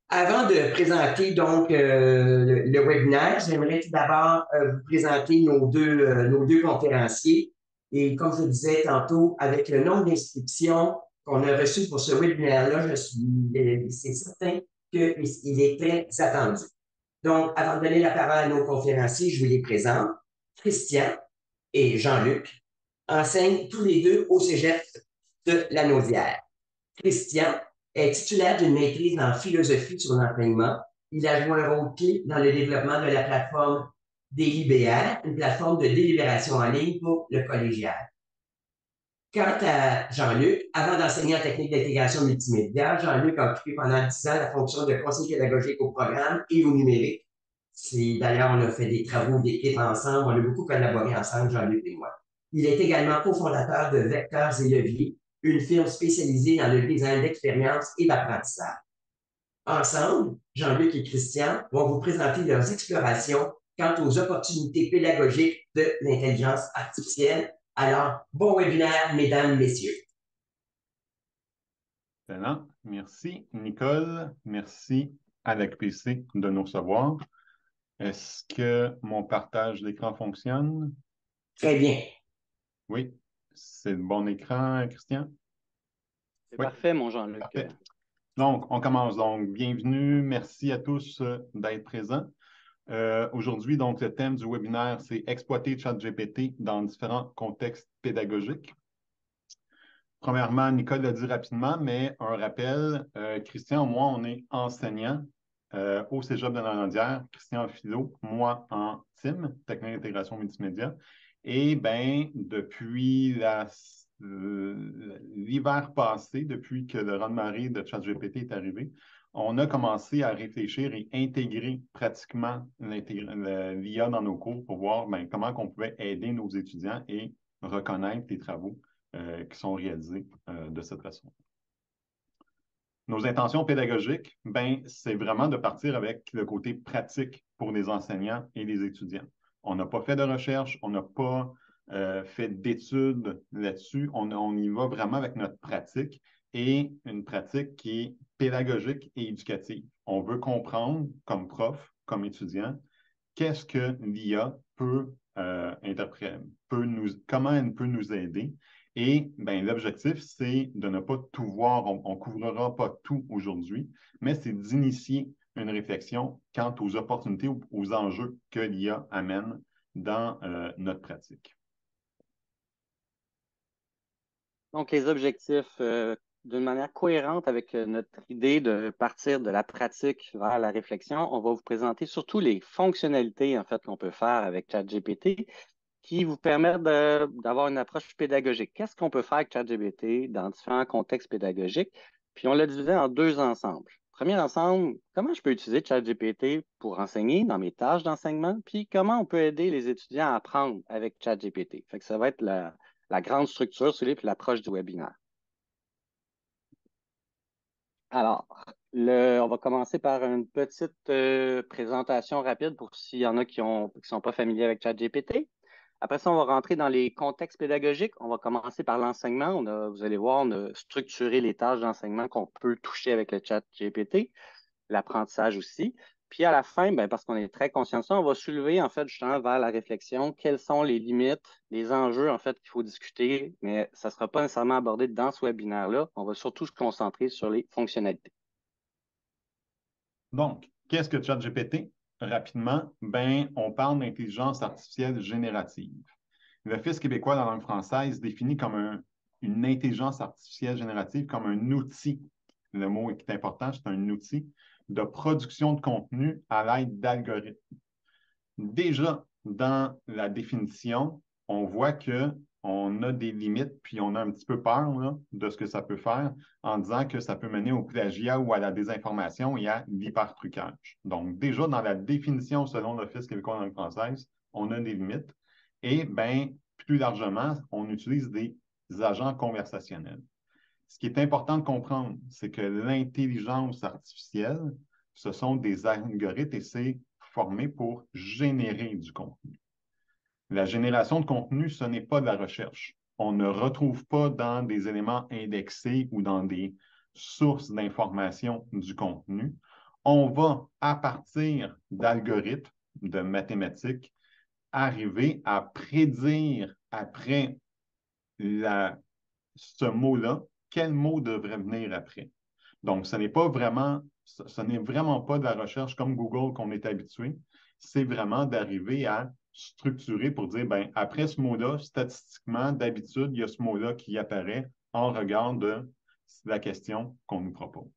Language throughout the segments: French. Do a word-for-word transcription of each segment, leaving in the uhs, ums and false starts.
Avant de présenter donc euh, le, le webinaire, j'aimerais tout d'abord euh, vous présenter nos deux, euh, nos deux conférenciers. Et comme je disais tantôt, avec le nombre d'inscriptions qu'on a reçues pour ce webinaire-là, je suis, c'est certain qu'il est très attendu. Donc, avant de donner la parole à nos conférenciers, je vous les présente. Christian et Jean-Luc enseignent tous les deux au Cégep de la Naudière. Christian est titulaire d'une maîtrise en philosophie sur l'enseignement. Il a joué un rôle clé dans le développement de la plateforme Délibér, une plateforme de délibération en ligne pour le collégial. Quant à Jean-Luc, avant d'enseigner en technique d'intégration multimédia, Jean-Luc a occupé pendant dix ans la fonction de conseiller pédagogique au programme et au numérique. C'est, d'ailleurs, on a fait des travaux d'équipe ensemble, on a beaucoup collaboré ensemble, Jean-Luc et moi. Il est également cofondateur de Vecteurs et Leviers, une firme spécialisée dans le design d'expérience et d'apprentissage. Ensemble, Jean-Luc et Christian vont vous présenter leurs explorations quant aux opportunités pédagogiques de l'intelligence artificielle. Alors, bon webinaire, mesdames, messieurs. Excellent. Merci, Nicole. Merci à l'A Q P C de nous recevoir. Est-ce que mon partage d'écran fonctionne? Très bien. Oui. C'est le bon écran, Christian? C'est Oui. parfait, mon Jean-Luc. Parfait. Donc, on commence. Donc, bienvenue. Merci à tous euh, d'être présents. Euh, aujourd'hui, donc, le thème du webinaire, c'est exploiter ChatGPT dans différents contextes pédagogiques. Premièrement, Nicole l'a dit rapidement, mais un rappel, euh, Christian, moi, on est enseignants euh, au Cégep de la Naudière, Christian en philo, moi en T I M, technique d'intégration multimédia. Et bien, depuis la, euh, l'hiver passé, depuis que le run-marée de ChatGPT est arrivé, on a commencé à réfléchir et intégrer pratiquement l'I A dans nos cours pour voir ben, comment on pouvait aider nos étudiants et reconnaître les travaux Euh, qui sont réalisés euh, de cette façon. Nos intentions pédagogiques, ben, c'est vraiment de partir avec le côté pratique pour les enseignants et les étudiants. On n'a pas fait de recherche, on n'a pas euh, fait d'études là-dessus, on, on y va vraiment avec notre pratique et une pratique qui est pédagogique et éducative. On veut comprendre, comme prof, comme étudiant, qu'est-ce que l'I A peut euh, interpréter, peut nous, comment elle peut nous aider. Et ben, l'objectif, c'est de ne pas tout voir, on ne couvrira pas tout aujourd'hui, mais c'est d'initier une réflexion quant aux opportunités ou aux enjeux que l'I A amène dans euh, notre pratique. Donc, les objectifs, euh, d'une manière cohérente avec euh, notre idée de partir de la pratique vers la réflexion, on va vous présenter surtout les fonctionnalités en fait qu'on peut faire avec ChatGPT qui vous permettent de- d'avoir une approche pédagogique. Qu'est-ce qu'on peut faire avec ChatGPT dans différents contextes pédagogiques? Puis on l'a divisé en deux ensembles. Premier ensemble, comment je peux utiliser ChatGPT pour enseigner dans mes tâches d'enseignement? Puis comment on peut aider les étudiants à apprendre avec ChatGPT? Fait que ça va être la, la grande structure, celui puis l'approche du webinaire. Alors, le, on va commencer par une petite euh, présentation rapide pour s'il y en a qui ont, qui sont pas familiers avec ChatGPT. Après ça, on va rentrer dans les contextes pédagogiques. On va commencer par l'enseignement. On a, vous allez voir, on a structuré les tâches d'enseignement qu'on peut toucher avec le ChatGPT, l'apprentissage aussi. Puis à la fin, ben, parce qu'on est très conscient de ça, on va soulever en fait justement vers la réflexion quelles sont les limites, les enjeux en fait qu'il faut discuter, mais ça ne sera pas nécessairement abordé dans ce webinaire-là. On va surtout se concentrer sur les fonctionnalités. Donc, qu'est-ce que ChatGPT? Rapidement, ben, on parle d'intelligence artificielle générative. L'Office québécois de la langue française définit comme un, une intelligence artificielle générative comme un outil. Le mot est important, c'est un outil de production de contenu à l'aide d'algorithmes. Déjà, dans la définition, on voit qu'on a des limites, puis on a un petit peu peur là, de ce que ça peut faire en disant que ça peut mener au plagiat ou à la désinformation et à l'hypertrucage. Donc, déjà, dans la définition selon l'Office québécois de la langue française, on a des limites. Et bien, plus largement, on utilise des agents conversationnels. Ce qui est important de comprendre, c'est que l'intelligence artificielle, ce sont des algorithmes et c'est formé pour générer du contenu. La génération de contenu, ce n'est pas de la recherche. On ne retrouve pas dans des éléments indexés ou dans des sources d'information du contenu. on va, à partir d'algorithmes, de mathématiques, arriver à prédire après la, ce mot-là, quel mot devrait venir après. Donc, ce n'est pas vraiment, ce, ce n'est vraiment pas de la recherche comme Google qu'on est habitué. C'est vraiment d'arriver à structurer pour dire, ben, après ce mot-là, statistiquement, d'habitude, il y a ce mot-là qui apparaît en regard de la question qu'on nous propose.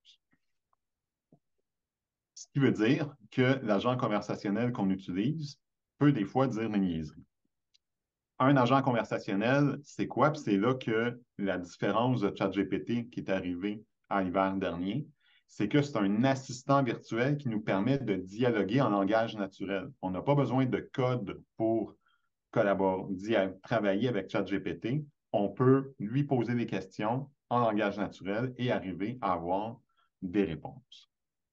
Ce qui veut dire que l'agent conversationnel qu'on utilise peut des fois dire des niaiseries. Un agent conversationnel, c'est quoi? Puis c'est là que la différence de ChatGPT qui est arrivée à l'hiver dernier, c'est que c'est un assistant virtuel qui nous permet de dialoguer en langage naturel. On n'a pas besoin de code pour collaborer, travailler avec ChatGPT. On peut lui poser des questions en langage naturel et arriver à avoir des réponses.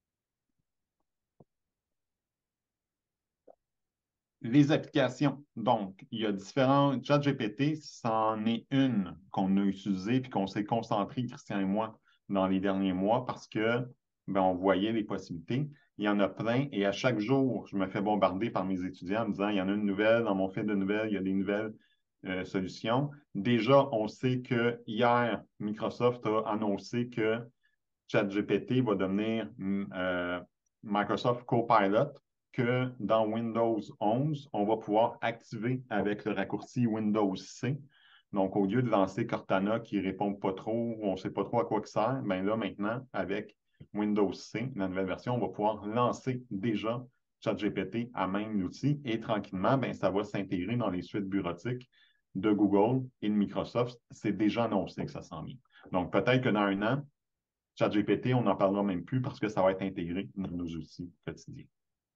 Les applications. Donc, il y a différents. ChatGPT, c'en est une qu'on a utilisée puis qu'on s'est concentré, Christian et moi, dans les derniers mois parce que ben, on voyait les possibilités. Il y en a plein et à chaque jour, je me fais bombarder par mes étudiants en me disant il y en a une nouvelle, dans mon fil de nouvelles, il y a des nouvelles euh, solutions. Déjà, on sait que hier, Microsoft a annoncé que ChatGPT va devenir euh, Microsoft Copilot, que dans Windows onze, on va pouvoir activer avec le raccourci Windows C. Donc, au lieu de lancer Cortana qui ne répond pas trop, on ne sait pas trop à quoi il sert, bien là, maintenant, avec Windows C, la nouvelle version, on va pouvoir lancer déjà ChatGPT à même l'outil et tranquillement, bien, ça va s'intégrer dans les suites bureautiques de Google et de Microsoft. C'est déjà annoncé que ça s'en vient. Donc, peut-être que dans un an, ChatGPT, on n'en parlera même plus parce que ça va être intégré dans nos outils quotidiens.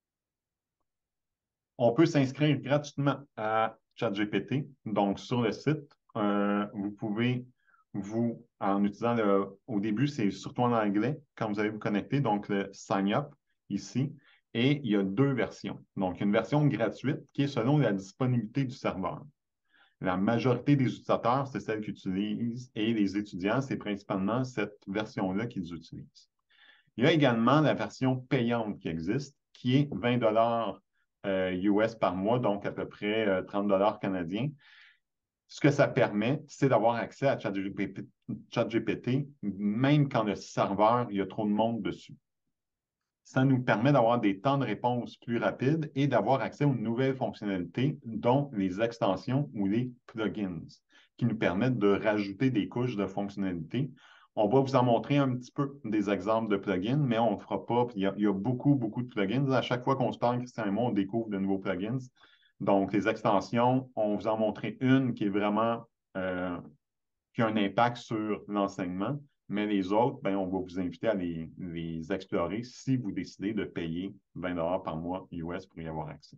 On peut s'inscrire gratuitement à ChatGPT. Donc, sur le site, euh, vous pouvez, vous, en utilisant le, au début, c'est surtout en anglais, quand vous allez vous connecter, donc le Sign Up ici. Et il y a deux versions. Donc, une version gratuite qui est selon la disponibilité du serveur. La majorité des utilisateurs, c'est celle qu'ils utilisent et les étudiants, c'est principalement cette version-là qu'ils utilisent. Il y a également la version payante qui existe, qui est vingt dollars euh, U S par mois, donc à peu près euh, trente dollars canadiens. Ce que ça permet, c'est d'avoir accès à ChatGPT, ChatGPT, même quand le serveur, il y a trop de monde dessus. Ça nous permet d'avoir des temps de réponse plus rapides et d'avoir accès aux nouvelles fonctionnalités, dont les extensions ou les plugins, qui nous permettent de rajouter des couches de fonctionnalités. On va vous en montrer un petit peu des exemples de plugins, mais on ne fera pas. Il y, a, il y a beaucoup, beaucoup de plugins. À chaque fois qu'on se parle, Christian et moi, on découvre de nouveaux plugins. Donc, les extensions, on vous en montrer une qui est vraiment euh, qui a un impact sur l'enseignement. Mais les autres, ben, on va vous inviter à les, les explorer si vous décidez de payer vingt dollars par mois U S pour y avoir accès.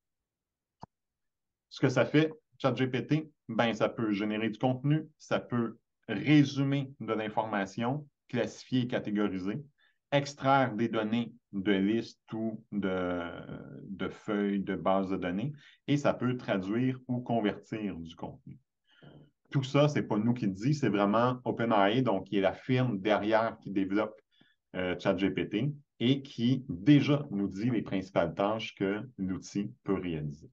Ce que ça fait, ChatGPT, ben, ça peut générer du contenu, ça peut résumer de l'information, classifier et catégoriser, extraire des données de listes ou de, de feuilles de bases de données, et ça peut traduire ou convertir du contenu. Tout ça, ce n'est pas nous qui le dit, c'est vraiment OpenAI, donc qui est la firme derrière qui développe euh, ChatGPT et qui déjà nous dit les principales tâches que l'outil peut réaliser.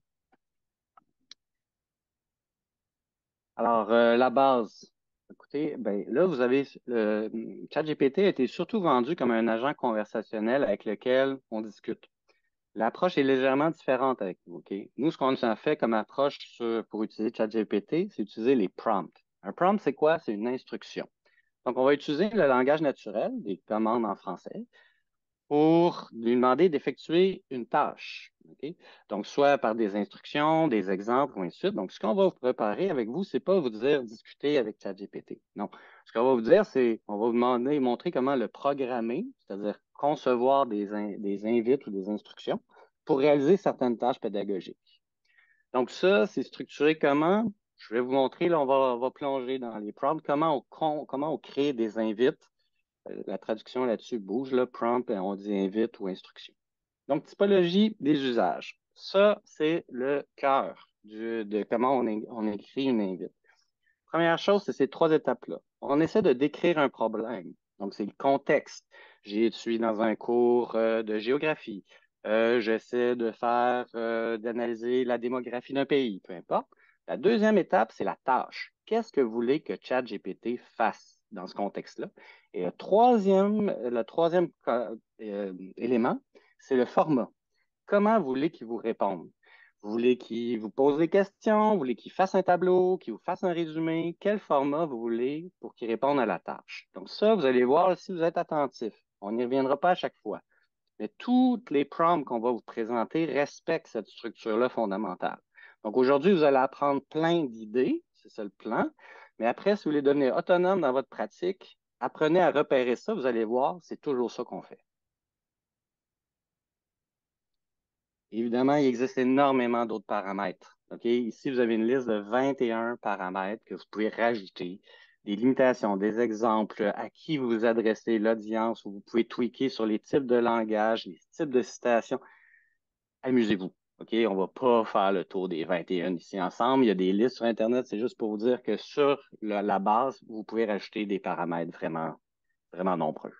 Alors, euh, la base. Écoutez, ben, là, vous avez le ChatGPT a été surtout vendu comme un agent conversationnel avec lequel on discute. L'approche est légèrement différente avec nous. OK? Nous, ce qu'on a fait comme approche sur- pour utiliser ChatGPT, c'est utiliser les prompts. Un prompt, c'est quoi? C'est une instruction. Donc, on va utiliser le langage naturel, des commandes en français, pour lui demander d'effectuer une tâche. Okay? Donc, soit par des instructions, des exemples, ou ainsi de suite. Donc, ce qu'on va vous préparer avec vous, c'est pas vous dire discuter avec ChatGPT. Non. Ce qu'on va vous dire, c'est on va vous demander, montrer comment le programmer, c'est-à-dire concevoir des, in, des invites ou des instructions pour réaliser certaines tâches pédagogiques. Donc, ça, c'est structuré comment? Je vais vous montrer, là, on va, on va plonger dans les prompts, comment on, comment on crée des invites. La traduction là-dessus bouge, là, prompt, on dit invite ou instruction. Donc, typologie des usages. Ça, c'est le cœur de comment on, on écrit une invite. Première chose, c'est ces trois étapes-là. On essaie de décrire un problème. Donc, c'est le contexte. Je suis dans un cours euh, de géographie. Euh, j'essaie de faire, euh, d'analyser la démographie d'un pays, peu importe. La deuxième étape, c'est la tâche. Qu'est-ce que vous voulez que ChatGPT fasse dans ce contexte-là? Et le troisième, le troisième euh, élément, c'est le format. Comment vous voulez qu'il vous réponde? Vous voulez qu'il vous pose des questions? Vous voulez qu'il fasse un tableau, qu'il vous fasse un résumé? Quel format vous voulez pour qu'il réponde à la tâche? Donc ça, vous allez voir si vous êtes attentif. On n'y reviendra pas à chaque fois. Mais toutes les prompts qu'on va vous présenter respectent cette structure-là fondamentale. Donc aujourd'hui, vous allez apprendre plein d'idées, c'est ça le plan. Mais après, si vous voulez devenir autonome dans votre pratique, apprenez à repérer ça, vous allez voir, c'est toujours ça qu'on fait. Évidemment, il existe énormément d'autres paramètres. Okay? Ici, vous avez une liste de vingt et un paramètres que vous pouvez rajouter, des limitations, des exemples, à qui vous vous adressez, l'audience, où vous pouvez tweaker sur les types de langage, les types de citations. Amusez-vous. OK? On ne va pas faire le tour des vingt et un ici ensemble. Il y a des listes sur Internet. C'est juste pour vous dire que sur la, la base, vous pouvez rajouter des paramètres vraiment, vraiment nombreux.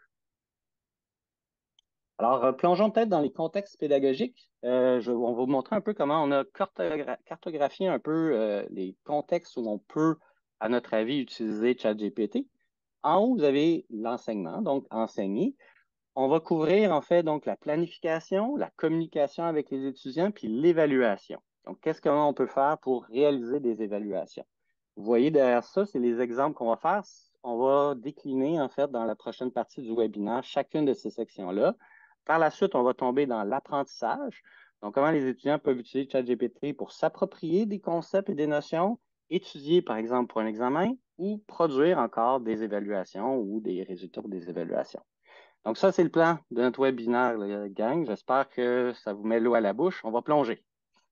Alors, euh, plongeons peut-être dans les contextes pédagogiques. Euh, je, on va vous montrer un peu comment on a cartogra cartographié un peu euh, les contextes où on peut, à notre avis, utiliser ChatGPT. En haut, vous avez l'enseignement, donc enseigner. On va couvrir en fait donc la planification, la communication avec les étudiants, puis l'évaluation. Donc, qu'est-ce qu'on peut faire pour réaliser des évaluations? Vous voyez derrière ça, c'est les exemples qu'on va faire. On va décliner en fait dans la prochaine partie du webinaire chacune de ces sections-là. Par la suite, on va tomber dans l'apprentissage. Donc, comment les étudiants peuvent utiliser ChatGPT pour s'approprier des concepts et des notions, étudier, par exemple, pour un examen, ou produire encore des évaluations ou des résultats des évaluations. Donc, ça, c'est le plan de notre webinaire, la gang. J'espère que ça vous met l'eau à la bouche. On va plonger.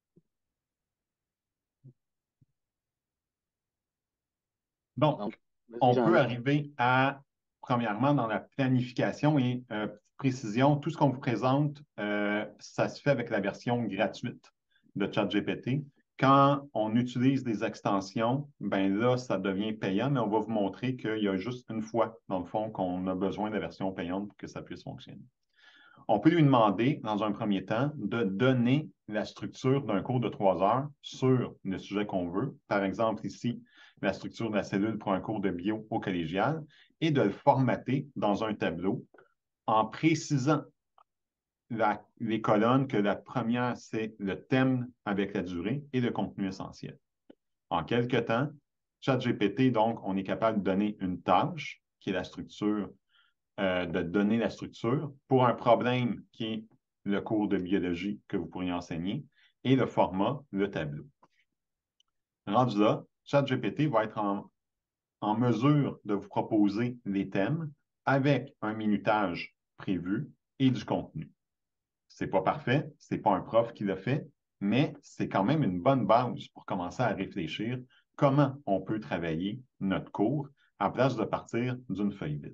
Donc, Donc on peut arriver à, premièrement, dans la planification et euh, précision, tout ce qu'on vous présente, euh, ça se fait avec la version gratuite de ChatGPT. Quand on utilise des extensions, ben là, ça devient payant, mais on va vous montrer qu'il y a juste une fois, dans le fond, qu'on a besoin de la version payante pour que ça puisse fonctionner. On peut lui demander, dans un premier temps, de donner la structure d'un cours de trois heures sur le sujet qu'on veut. Par exemple, ici, la structure de la cellule pour un cours de bio au collégial et de le formater dans un tableau en précisant la, les colonnes que la première, c'est le thème avec la durée et le contenu essentiel. En quelques temps, ChatGPT, donc, on est capable de donner une tâche qui est la structure Euh, de donner la structure pour un problème qui est le cours de biologie que vous pourriez enseigner et le format, le tableau. Rendu là, ChatGPT va être en, en mesure de vous proposer les thèmes avec un minutage prévu et du contenu. Ce n'est pas parfait, ce n'est pas un prof qui l'a fait, mais c'est quand même une bonne base pour commencer à réfléchir comment on peut travailler notre cours à place de partir d'une feuille vide.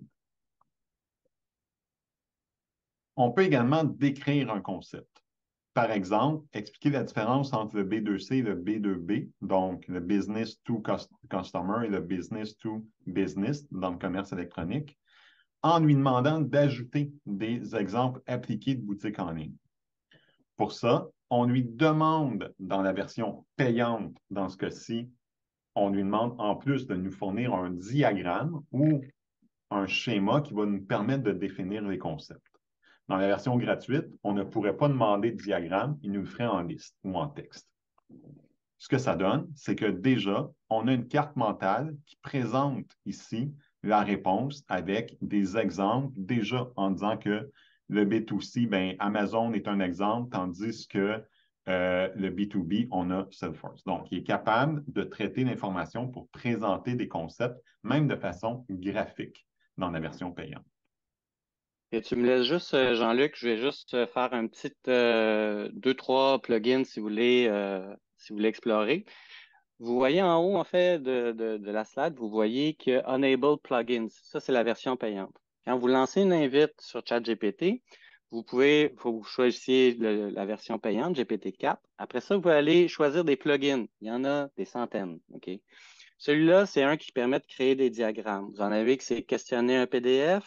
On peut également décrire un concept. Par exemple, expliquer la différence entre le B deux C et le B deux B, donc le business to customer et le business to business dans le commerce électronique, en lui demandant d'ajouter des exemples appliqués de boutiques en ligne. Pour ça, on lui demande dans la version payante, dans ce cas-ci, on lui demande en plus de nous fournir un diagramme ou un schéma qui va nous permettre de définir les concepts. Dans la version gratuite, on ne pourrait pas demander de diagramme, il nous le ferait en liste ou en texte. Ce que ça donne, c'est que déjà, on a une carte mentale qui présente ici la réponse avec des exemples, déjà en disant que le B deux C, ben, Amazon est un exemple, tandis que euh, le B deux B, on a Salesforce. Donc, il est capable de traiter l'information pour présenter des concepts, même de façon graphique dans la version payante. Et tu me laisses juste, euh, Jean-Luc, je vais juste euh, faire un petit euh, deux, trois plugins si vous voulez, euh, si vous voulez explorer. Vous voyez en haut, en fait, de, de, de la slide, vous voyez que Enable Plugins. Ça, c'est la version payante. Quand vous lancez une invite sur ChatGPT, vous pouvez, il faut que vous choisissiez le, la version payante, G P T quatre. Après ça, vous pouvez aller choisir des plugins. Il y en a des centaines. OK? Celui-là, c'est un qui permet de créer des diagrammes. Vous en avez que c'est questionner un P D F.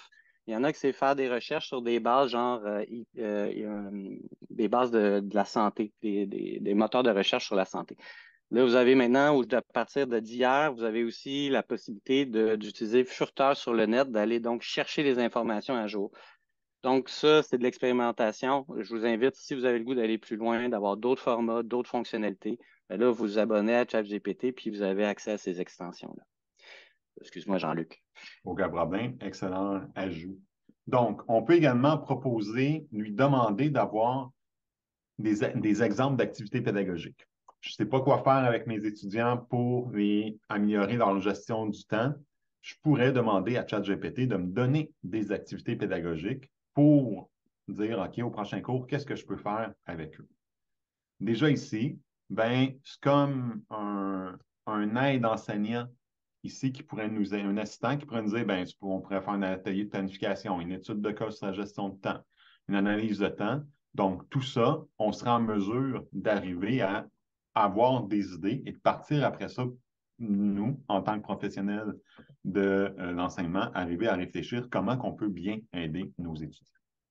Il y en a qui c'est faire des recherches sur des bases genre euh, euh, euh, des bases de, de la santé, des, des, des moteurs de recherche sur la santé. Là, vous avez maintenant, ou à partir de d'hier, vous avez aussi la possibilité d'utiliser Furteur sur le net, d'aller donc chercher les informations à jour. Donc, ça, c'est de l'expérimentation. Je vous invite, si vous avez le goût d'aller plus loin, d'avoir d'autres formats, d'autres fonctionnalités, bien là, vous vous abonnez à ChatGPT, puis vous avez accès à ces extensions-là. Excuse-moi, Jean-Luc. Aucun problème. Excellent ajout. Donc, on peut également proposer, lui demander d'avoir des, des exemples d'activités pédagogiques. Je ne sais pas quoi faire avec mes étudiants pour les améliorer dans la gestion du temps. Je pourrais demander à ChatGPT de me donner des activités pédagogiques pour dire, OK, au prochain cours, qu'est-ce que je peux faire avec eux? Déjà ici, ben, c'est comme un, un aide enseignant ici qui pourrait nous un assistant qui pourrait nous dire, ben, on pourrait faire un atelier de planification, une étude de cas sur la gestion de temps, une analyse de temps. Donc, tout ça, on sera en mesure d'arriver à avoir des idées et de partir après ça, nous, en tant que professionnels de euh, l'enseignement, arriver à réfléchir comment on peut bien aider nos étudiants.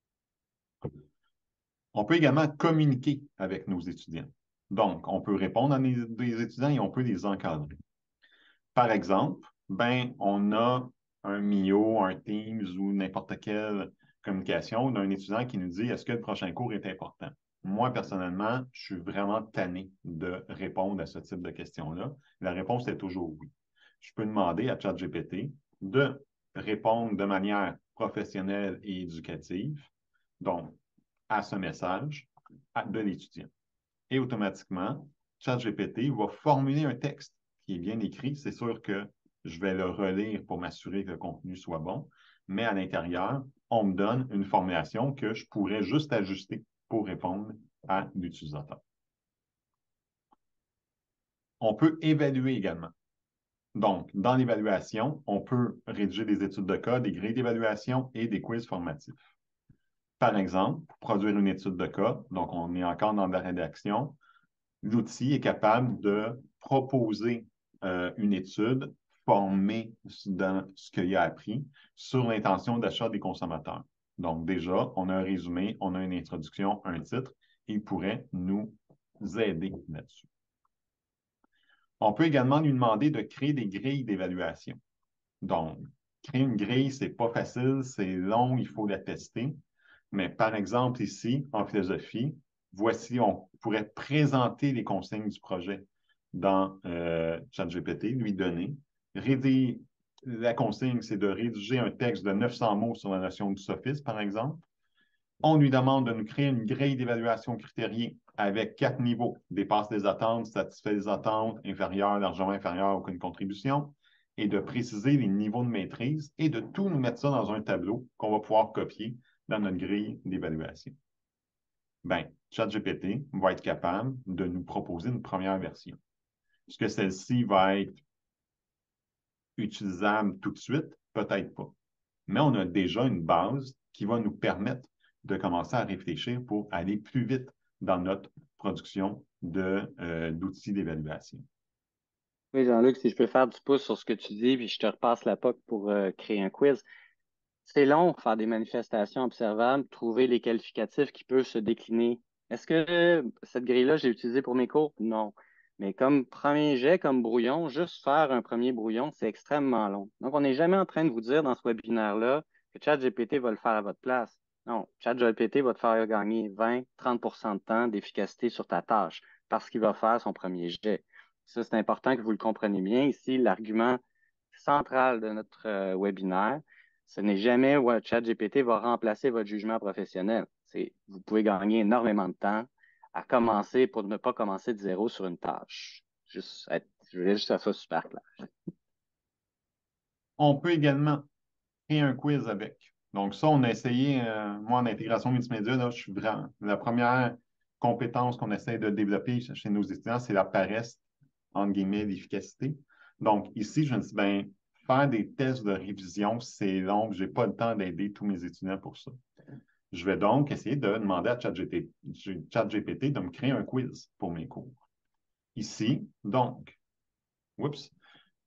On peut également communiquer avec nos étudiants. Donc, on peut répondre à des étudiants et on peut les encadrer. Par exemple, ben, on a un M I O, un Teams ou n'importe quelle communication d'un étudiant qui nous dit est-ce que le prochain cours est important? Moi, personnellement, je suis vraiment tanné de répondre à ce type de questions-là. La réponse est toujours oui. Je peux demander à ChatGPT de répondre de manière professionnelle et éducative, donc à ce message de l'étudiant. Et automatiquement, ChatGPT va formuler un texte qui est bien écrit. C'est sûr que je vais le relire pour m'assurer que le contenu soit bon, mais à l'intérieur, on me donne une formulation que je pourrais juste ajuster pour répondre à l'utilisateur. On peut évaluer également. Donc, dans l'évaluation, on peut rédiger des études de cas, des grilles d'évaluation et des quiz formatifs. Par exemple, pour produire une étude de cas, donc on est encore dans la rédaction, l'outil est capable de proposer euh, une étude formée dans ce qu'il a appris sur l'intention d'achat des consommateurs. Donc déjà, on a un résumé, on a une introduction, un titre, et il pourrait nous aider là-dessus. On peut également lui demander de créer des grilles d'évaluation. Donc, créer une grille, ce n'est pas facile, c'est long, il faut la tester. Mais par exemple, ici, en philosophie, voici, on pourrait présenter les consignes du projet dans euh, ChatGPT, lui donner. Rédiger, la consigne, c'est de rédiger un texte de neuf cents mots sur la notion du sophisme, par exemple. On lui demande de nous créer une grille d'évaluation critériée avec quatre niveaux. Dépasse les attentes, satisfait les attentes, inférieur, largement inférieur, aucune contribution, et de préciser les niveaux de maîtrise et de tout nous mettre ça dans un tableau qu'on va pouvoir copier dans notre grille d'évaluation. Bien, ChatGPT va être capable de nous proposer une première version. Est-ce que celle-ci va être utilisable tout de suite? Peut-être pas. Mais on a déjà une base qui va nous permettre de commencer à réfléchir pour aller plus vite dans notre production de, euh, d'outils d'évaluation. Oui, Jean-Luc, si je peux faire du pouce sur ce que tu dis, puis je te repasse la P O C pour euh, créer un quiz. C'est long, faire des manifestations observables, trouver les qualificatifs qui peuvent se décliner. Est-ce que cette grille-là, j'ai utilisée pour mes cours? Non. Mais comme premier jet, comme brouillon, juste faire un premier brouillon, c'est extrêmement long. Donc, on n'est jamais en train de vous dire dans ce webinaire-là que ChatGPT va le faire à votre place. Non, ChatGPT va te faire gagner vingt à trente pour cent de temps d'efficacité sur ta tâche parce qu'il va faire son premier jet. Ça, c'est important que vous le compreniez bien. Ici, l'argument central de notre euh, webinaire, ce n'est jamais où ChatGPT va remplacer votre jugement professionnel. C'est, vous pouvez gagner énormément de temps à commencer pour ne pas commencer de zéro sur une tâche. Juste être, je voulais juste faire ça super clair. On peut également créer un quiz avec. Donc, ça, on a essayé, euh, moi, en intégration multimédia, là, je suis vraiment, la première compétence qu'on essaie de développer chez nos étudiants, c'est la paresse, entre guillemets, d'efficacité. Donc, ici, je me dis, ben, faire des tests de révision, c'est long, je n'ai pas le temps d'aider tous mes étudiants pour ça. Je vais donc essayer de demander à ChatGPT, ChatGPT de me créer un quiz pour mes cours. Ici, donc, oups,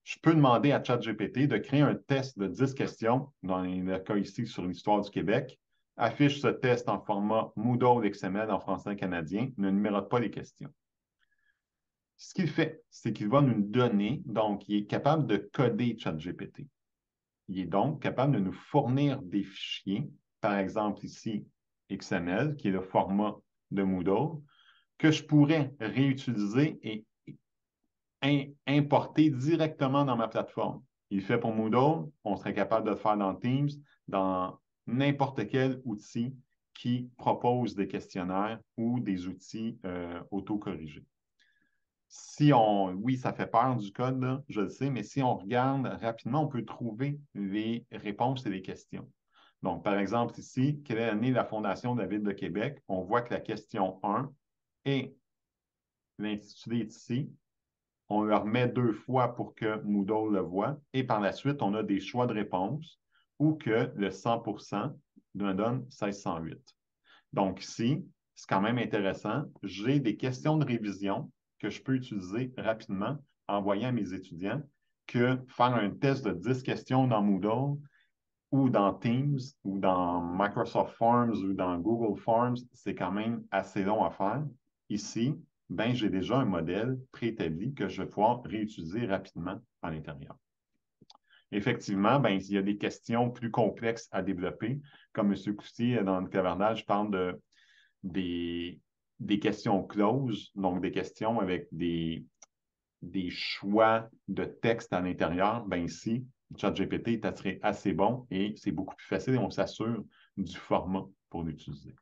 je peux demander à ChatGPT de créer un test de dix questions, dans le cas ici sur l'histoire du Québec, affiche ce test en format Moodle X M L en français canadien, ne numérote pas les questions. Ce qu'il fait, c'est qu'il va nous donner, donc il est capable de coder ChatGPT. Il est donc capable de nous fournir des fichiers, par exemple ici X M L, qui est le format de Moodle, que je pourrais réutiliser et importer directement dans ma plateforme. Il le fait pour Moodle, on serait capable de le faire dans Teams, dans n'importe quel outil qui propose des questionnaires ou des outils euh, autocorrigés. Si on, oui, ça fait peur du code, là, je le sais, mais si on regarde rapidement, on peut trouver les réponses et les questions. Donc, par exemple, ici, quelle est l'année de la fondation de la Ville de Québec? On voit que la question un et l'intitulé est ici. On le remet deux fois pour que Moodle le voit. Et par la suite, on a des choix de réponse ou que le cent pour cent nous donne mille six cent huit. Donc ici, c'est quand même intéressant. J'ai des questions de révision que je peux utiliser rapidement, envoyer à mes étudiants, que faire un test de dix questions dans Moodle ou dans Teams ou dans Microsoft Forms ou dans Google Forms, c'est quand même assez long à faire. Ici, ben, j'ai déjà un modèle préétabli que je vais pouvoir réutiliser rapidement à l'intérieur. Effectivement, ben, il y a des questions plus complexes à développer. Comme M. Coutier, dans le clavardage, parle de, des, des questions closes, donc des questions avec des, des choix de texte à l'intérieur. Ben, ici, ChatGPT est assez, assez bon et c'est beaucoup plus facile et on s'assure du format pour l'utiliser.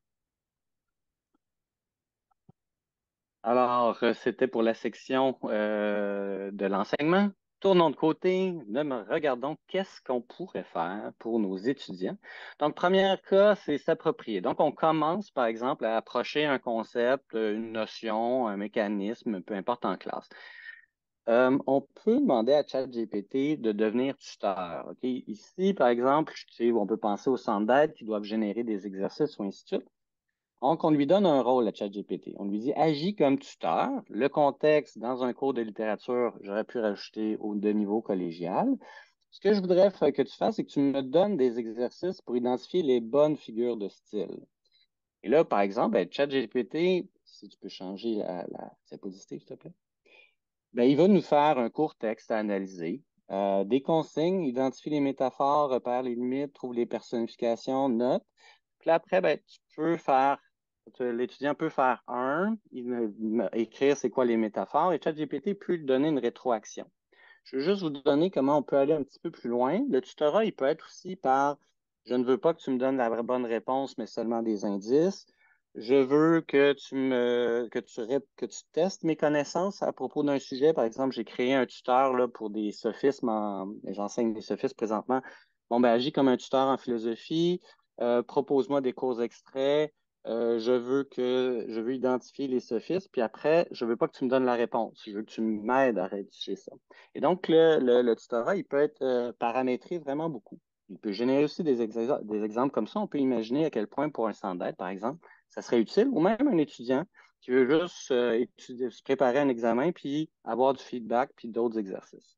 Alors, euh, c'était pour la section euh, de l'enseignement. Tournons de côté, regardons qu'est-ce qu'on pourrait faire pour nos étudiants. Donc, premier cas, c'est s'approprier. Donc, on commence, par exemple, à approcher un concept, une notion, un mécanisme, peu importe en classe. Euh, on peut demander à ChatGPT de devenir tuteur. Okay? Ici, par exemple, tu sais, on peut penser aux centres d'aide qui doivent générer des exercices ou ainsi de suite. Donc, on lui donne un rôle à ChatGPT. On lui dit agis comme tuteur. Le contexte, dans un cours de littérature, j'aurais pu rajouter au de niveau collégial. Ce que je voudrais que tu fasses, c'est que tu me donnes des exercices pour identifier les bonnes figures de style. Et là, par exemple, ben, ChatGPT, si tu peux changer la, la diapositive, s'il te plaît. Ben, il va nous faire un court texte à analyser, euh, des consignes, identifie les métaphores, repère les limites, trouve les personnifications, note. Puis après, ben, tu peux faire, l'étudiant peut faire un, il, il, écrire c'est quoi les métaphores, et ChatGPT peut lui donner une rétroaction. Je veux juste vous donner comment on peut aller un petit peu plus loin. Le tutorat, il peut être aussi par, je ne veux pas que tu me donnes la bonne réponse, mais seulement des indices. Je veux que tu me que tu, que tu testes mes connaissances à propos d'un sujet. Par exemple, j'ai créé un tuteur là, pour des sophismes. En, j'enseigne des sophismes présentement. Bon, ben, agis comme un tuteur en philosophie. Euh, propose-moi des cours extraits. Euh, je veux que je veux identifier les sophismes. Puis après, je veux pas que tu me donnes la réponse. Je veux que tu m'aides à rédiger ça. Et donc, le, le, le tutorat, il peut être euh, paramétré vraiment beaucoup. Il peut générer aussi des, exa- des exemples comme ça. On peut imaginer à quel point pour un centre d'aide, par exemple, ça serait utile, ou même un étudiant qui veut juste euh, étudier, se préparer à un examen, puis avoir du feedback, puis d'autres exercices.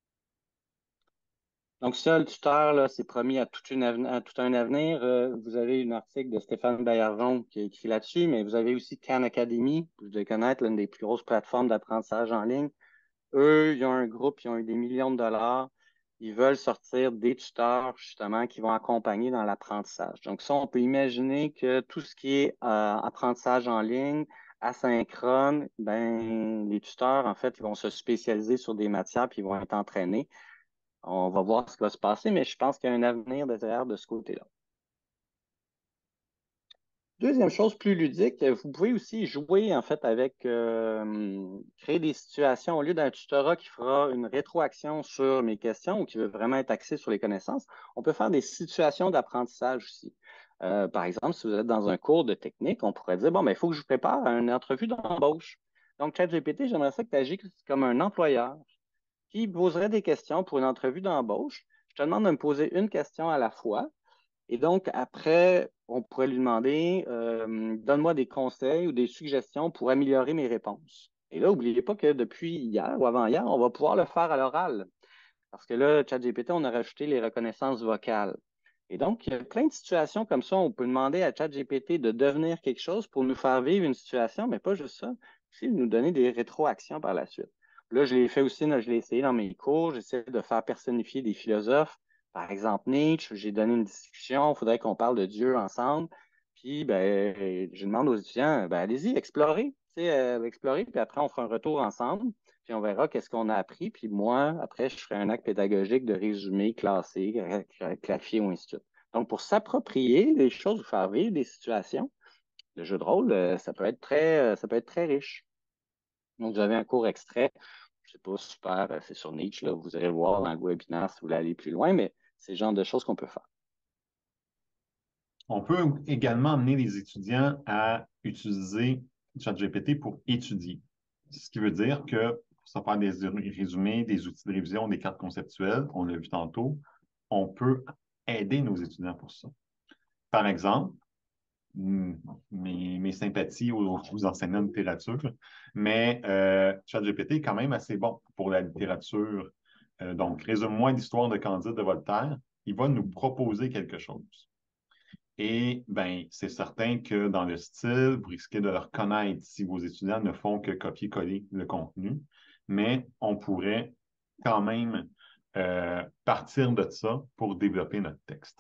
Donc, ça, le tuteur, là, c'est promis à tout, une à tout un avenir. Euh, vous avez un article de Stéphane Baillargeon qui a écrit là-dessus, mais vous avez aussi Khan Academy, vous devez connaître l'une des plus grosses plateformes d'apprentissage en ligne. Eux, ils ont un groupe, ils ont eu des millions de dollars. Ils veulent sortir des tuteurs, justement, qui vont accompagner dans l'apprentissage. Donc, ça, on peut imaginer que tout ce qui est euh, apprentissage en ligne, asynchrone, ben, les tuteurs, en fait, ils vont se spécialiser sur des matières puis ils vont être entraînés. On va voir ce qui va se passer, mais je pense qu'il y a un avenir derrière de ce côté-là. Deuxième chose plus ludique, vous pouvez aussi jouer en fait avec euh, créer des situations au lieu d'un tutorat qui fera une rétroaction sur mes questions ou qui veut vraiment être axé sur les connaissances. On peut faire des situations d'apprentissage aussi. Euh, par exemple, si vous êtes dans un cours de technique, on pourrait dire bon, ben, il faut que je vous prépare à une entrevue d'embauche. Donc, ChatGPT, j'aimerais ça que tu agisses comme un employeur qui poserait des questions pour une entrevue d'embauche. Je te demande de me poser une question à la fois. Et donc, après, on pourrait lui demander, euh, donne-moi des conseils ou des suggestions pour améliorer mes réponses. Et là, n'oubliez pas que depuis hier ou avant-hier, on va pouvoir le faire à l'oral. Parce que là, ChatGPT, on a rajouté les reconnaissances vocales. Et donc, il y a plein de situations comme ça. On peut demander à ChatGPT de devenir quelque chose pour nous faire vivre une situation, mais pas juste ça, aussi nous donner des rétroactions par la suite. Là, je l'ai fait aussi, là, je l'ai essayé dans mes cours. J'essaie de faire personnifier des philosophes. Par exemple, Nietzsche, j'ai donné une discussion, il faudrait qu'on parle de Dieu ensemble. Puis, ben, je demande aux étudiants, ben, allez-y, explorez, tu sais, euh, explorez, puis après, on fera un retour ensemble, puis on verra qu'est-ce qu'on a appris. Puis moi, après, je ferai un acte pédagogique de résumé, classé, clarifié ou ainsi de suite. Donc, pour s'approprier des choses, ou faire vivre des situations, le jeu de rôle, euh, ça peut être très, euh, ça peut être très riche. Donc, vous avez un cours extrait, je sais pas, super, euh, c'est sur Nietzsche, là, vous allez le voir dans le webinaire si vous voulez aller plus loin, mais c'est le genre de choses qu'on peut faire. On peut également amener les étudiants à utiliser ChatGPT pour étudier. Ce qui veut dire que pour se faire des résumés, des outils de révision, des cartes conceptuelles, on l'a vu tantôt, on peut aider nos étudiants pour ça. Par exemple, mes, mes sympathies aux, aux enseignants de littérature, mais euh, ChatGPT est quand même assez bon pour la littérature. Euh, donc, résume-moi l'histoire de Candide de Voltaire. Il va nous proposer quelque chose. Et ben, c'est certain que dans le style, vous risquez de le reconnaître si vos étudiants ne font que copier-coller le contenu, mais on pourrait quand même euh, partir de ça pour développer notre texte.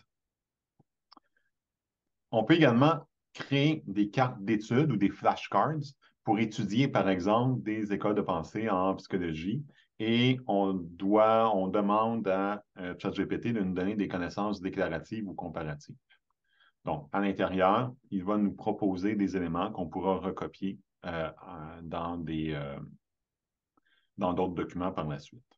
On peut également créer des cartes d'études ou des flashcards pour étudier, par exemple, des écoles de pensée en psychologie. Et on doit, on demande à euh, ChatGPT de nous donner des connaissances déclaratives ou comparatives. Donc, à l'intérieur, il va nous proposer des éléments qu'on pourra recopier euh, dans des, euh, dans d'autres documents par la suite.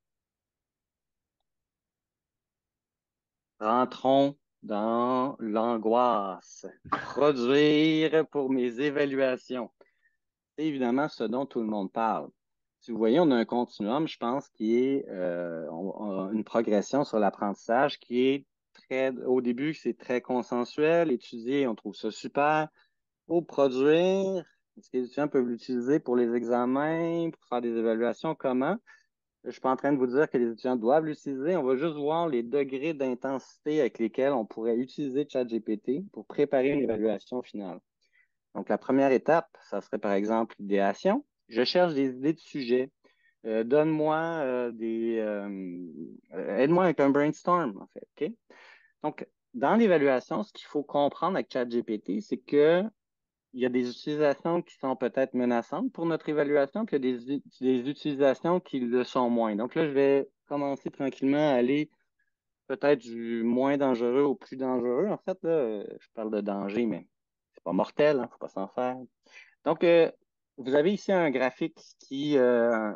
Rentrons dans l'angoisse. Produire pour mes évaluations. C'est évidemment ce dont tout le monde parle. Si vous voyez, on a un continuum, je pense, qui est euh, on, on une progression sur l'apprentissage qui est très, au début, c'est très consensuel, étudier, on trouve ça super. Pour produire, est-ce que les étudiants peuvent l'utiliser pour les examens, pour faire des évaluations, comment? Je suis pas en train de vous dire que les étudiants doivent l'utiliser. On va juste voir les degrés d'intensité avec lesquels on pourrait utiliser ChatGPT pour préparer une évaluation finale. Donc, la première étape, ça serait par exemple l'idéation. Je cherche des idées de sujets. Euh, donne-moi euh, des... euh, aide-moi avec un brainstorm, en fait. OK? Donc, dans l'évaluation, ce qu'il faut comprendre avec ChatGPT, c'est que il y a des utilisations qui sont peut-être menaçantes pour notre évaluation, puis il y a des, des utilisations qui le sont moins. Donc là, je vais commencer tranquillement à aller peut-être du moins dangereux au plus dangereux. En fait, là, je parle de danger, mais c'est pas mortel, il ne faut pas s'en faire. Donc, euh, vous avez ici un graphique qui, euh,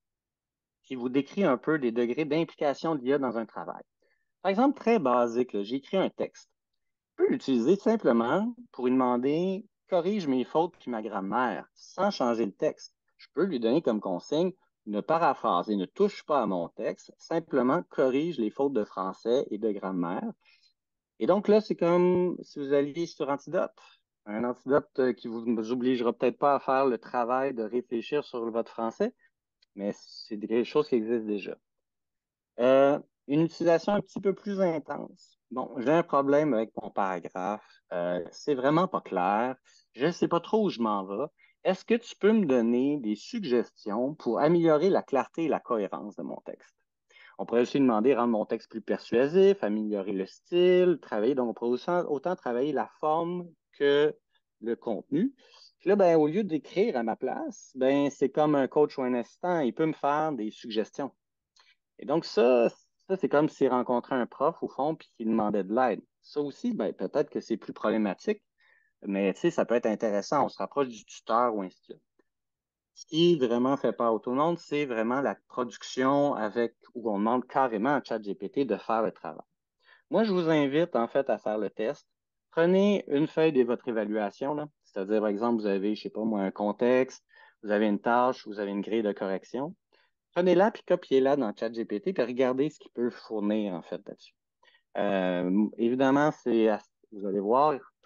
qui vous décrit un peu les degrés d'implication de l'I A dans un travail. Par exemple, très basique, j'ai écrit un texte. Je peux l'utiliser simplement pour lui demander corrige mes fautes puis ma grammaire sans changer le texte. Je peux lui donner comme consigne ne paraphraser, ne touche pas à mon texte, simplement corrige les fautes de français et de grammaire. Et donc là, c'est comme si vous alliez sur Antidote. Un antidote qui vous, vous obligera peut-être pas à faire le travail de réfléchir sur votre français, mais c'est des choses qui existent déjà. Euh, une utilisation un petit peu plus intense. Bon, j'ai un problème avec mon paragraphe. Euh, c'est vraiment pas clair. Je ne sais pas trop où je m'en vais. Est-ce que tu peux me donner des suggestions pour améliorer la clarté et la cohérence de mon texte? On pourrait aussi demander rendre mon texte plus persuasif, améliorer le style, travailler. Donc, on pourrait aussi autant travailler la forme que le contenu. Puis là, ben, au lieu d'écrire à ma place, ben, c'est comme un coach ou un assistant, il peut me faire des suggestions. Et donc, ça, ça c'est comme s'il rencontrait un prof au fond puis qu'il demandait de l'aide. Ça aussi, ben, peut-être que c'est plus problématique, mais tu sais, ça peut être intéressant. On se rapproche du tuteur ou ainsi de suite. Ce qui vraiment fait peur à tout le monde, c'est vraiment la production avec où on demande carrément à ChatGPT de faire le travail. Moi, je vous invite en fait à faire le test. Prenez une feuille de votre évaluation, là. C'est-à-dire, par exemple, vous avez, je sais pas moi, un contexte, vous avez une tâche, vous avez une grille de correction. Prenez-la puis copiez-la dans ChatGPT puis regardez ce qu'il peut fournir en fait là-dessus. Euh, évidemment, c'est, vous allez voir,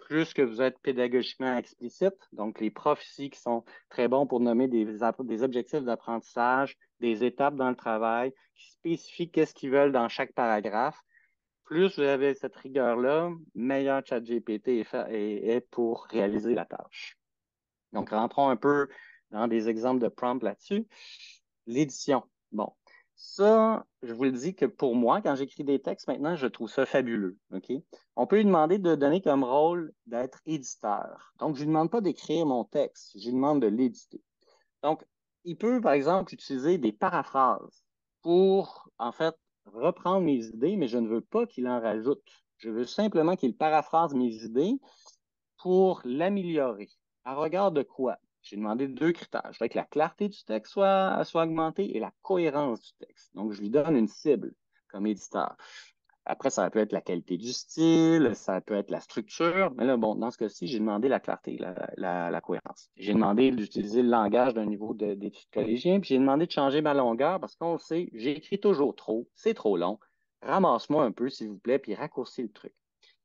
plus que vous êtes pédagogiquement explicite. Donc, les profs ici qui sont très bons pour nommer des, des objectifs d'apprentissage, des étapes dans le travail, qui spécifient qu'est-ce qu'ils veulent dans chaque paragraphe. Plus vous avez cette rigueur-là, meilleur ChatGPT est, fait- est, est pour réaliser la tâche. Donc, rentrons un peu dans des exemples de prompt là-dessus. L'édition. Bon, ça, je vous le dis que pour moi, quand j'écris des textes, maintenant, je trouve ça fabuleux. OK? On peut lui demander de donner comme rôle d'être éditeur. Donc, je ne lui demande pas d'écrire mon texte, je lui demande de l'éditer. Donc, il peut, par exemple, utiliser des paraphrases pour, en fait, reprendre mes idées, mais je ne veux pas qu'il en rajoute. Je veux simplement qu'il paraphrase mes idées pour l'améliorer. À regard de quoi? J'ai demandé deux critères. Je voudrais que la clarté du texte soit, soit augmentée et la cohérence du texte. Donc, je lui donne une cible comme éditeur. Après, ça peut être la qualité du style, ça peut être la structure. Mais là, bon, dans ce cas-ci, j'ai demandé la clarté, la, la, la cohérence. J'ai demandé d'utiliser le langage d'un niveau d'études collégien, puis j'ai demandé de changer ma longueur parce qu'on le sait, j'écris toujours trop, c'est trop long. Ramasse-moi un peu, s'il vous plaît, puis raccourcis le truc.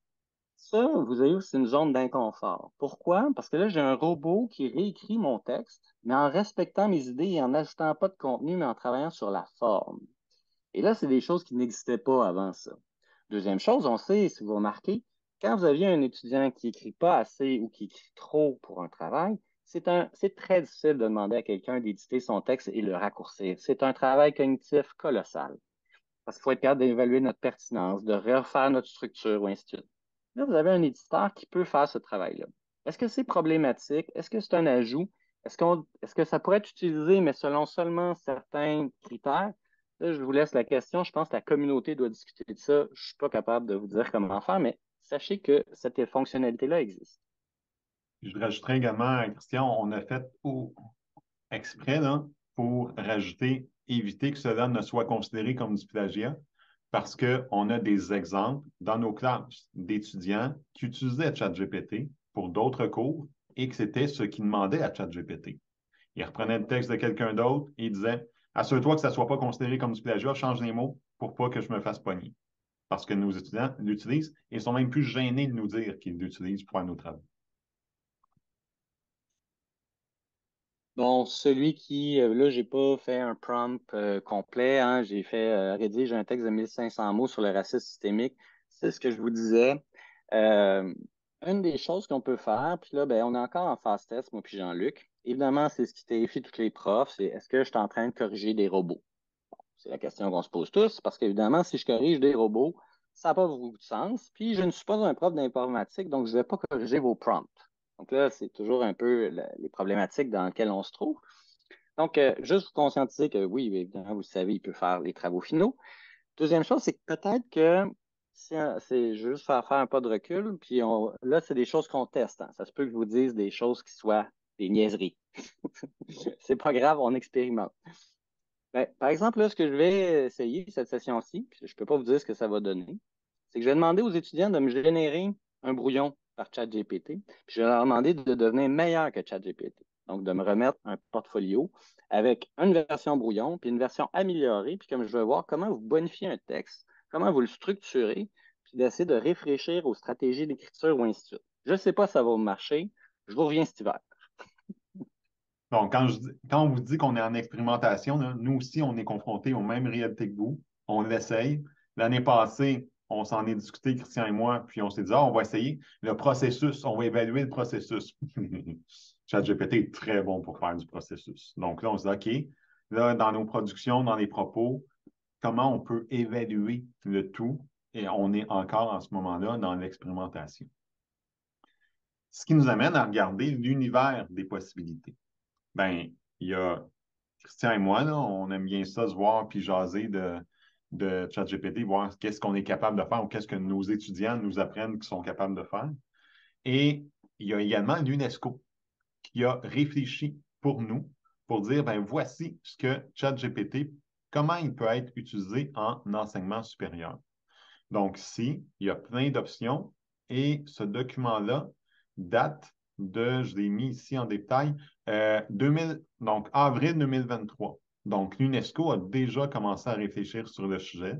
Ça, vous avez c'est une zone d'inconfort. Pourquoi? Parce que là, j'ai un robot qui réécrit mon texte, mais en respectant mes idées et en n'ajoutant pas de contenu, mais en travaillant sur la forme. Et là, c'est des choses qui n'existaient pas avant ça. Deuxième chose, on sait, si vous remarquez, quand vous aviez un étudiant qui n'écrit pas assez ou qui écrit trop pour un travail, c'est un, c'est très difficile de demander à quelqu'un d'éditer son texte et le raccourcir. C'est un travail cognitif colossal. Parce qu'il faut être capable d'évaluer notre pertinence, de refaire notre structure ou ainsi de suite. Là, vous avez un éditeur qui peut faire ce travail-là. Est-ce que c'est problématique? Est-ce que c'est un ajout? Est-ce qu'on, est-ce que ça pourrait être utilisé, mais selon seulement certains critères? Là, je vous laisse la question. Je pense que la communauté doit discuter de ça. Je ne suis pas capable de vous dire comment faire, mais sachez que cette fonctionnalité-là existe. Je rajouterais également, Christian, on a fait au, exprès là, pour rajouter, éviter que cela ne soit considéré comme du plagiat, parce qu'on a des exemples dans nos classes d'étudiants qui utilisaient ChatGPT pour d'autres cours et que c'était ce qu'ils demandaient à ChatGPT. Ils reprenaient le texte de quelqu'un d'autre et ils disaient assure-toi que ça ne soit pas considéré comme du plagiat, change les mots pour pas que je me fasse pogner. Parce que nos étudiants l'utilisent et sont même plus gênés de nous dire qu'ils l'utilisent pour faire nos travaux. Bon, celui qui, euh, là, j'ai pas fait un prompt euh, complet, hein, j'ai fait euh, rédiger un texte de mille cinq cents mots sur le racisme systémique. C'est ce que je vous disais. Euh, une des choses qu'on peut faire, puis là, ben, on est encore en phase test, moi puis Jean-Luc. Évidemment, c'est ce qui terrifie tous les profs, c'est est-ce que je suis en train de corriger des robots? C'est la question qu'on se pose tous, parce qu'évidemment, si je corrige des robots, ça n'a pas beaucoup de sens. Puis je ne suis pas un prof d'informatique, donc je ne vais pas corriger vos prompts. Donc là, c'est toujours un peu la- les problématiques dans lesquelles on se trouve. Donc, euh, juste vous conscientiser que oui, évidemment, vous le savez, il peut faire les travaux finaux. Deuxième chose, c'est que peut-être que c'est un- c'est juste faire, faire un pas de recul, puis on, là, c'est des choses qu'on teste, hein. Ça se peut que je vous dise des choses qui soient des niaiseries. C'est pas grave, on expérimente. Ben, par exemple, là, ce que je vais essayer cette session-ci, puis je ne peux pas vous dire ce que ça va donner, c'est que je vais demander aux étudiants de me générer un brouillon par ChatGPT, puis je vais leur demander de devenir meilleur que ChatGPT. Donc, de me remettre un portfolio avec une version brouillon, puis une version améliorée, puis comme je veux voir comment vous bonifiez un texte, comment vous le structurez, puis d'essayer de réfléchir aux stratégies d'écriture ou ainsi de suite. Je ne sais pas si ça va marcher. Je vous reviens cet hiver. Donc, quand, je, quand on vous dit qu'on est en expérimentation, là, nous aussi, on est confrontés aux mêmes réalités que vous. On l'essaye. L'année passée, on s'en est discuté, Christian et moi, puis on s'est dit, ah, on va essayer le processus, on va évaluer le processus. ChatGPT est très bon pour faire du processus. Donc là, on se dit, OK, là, dans nos productions, dans les propos, comment on peut évaluer le tout? Et on est encore en ce moment-là dans l'expérimentation. Ce qui nous amène à regarder l'univers des possibilités. Ben, il y a Christian et moi, là, on aime bien ça, se voir puis jaser de, de ChatGPT, voir qu'est-ce qu'on est capable de faire ou qu'est-ce que nos étudiants nous apprennent qu'ils sont capables de faire. Et il y a également l'UNESCO qui a réfléchi pour nous pour dire, ben voici ce que ChatGPT, comment il peut être utilisé en enseignement supérieur. Donc ici, il y a plein d'options et ce document-là date de, je l'ai mis ici en détail, euh, deux mille, donc avril deux mille vingt-trois. Donc l'UNESCO a déjà commencé à réfléchir sur le sujet.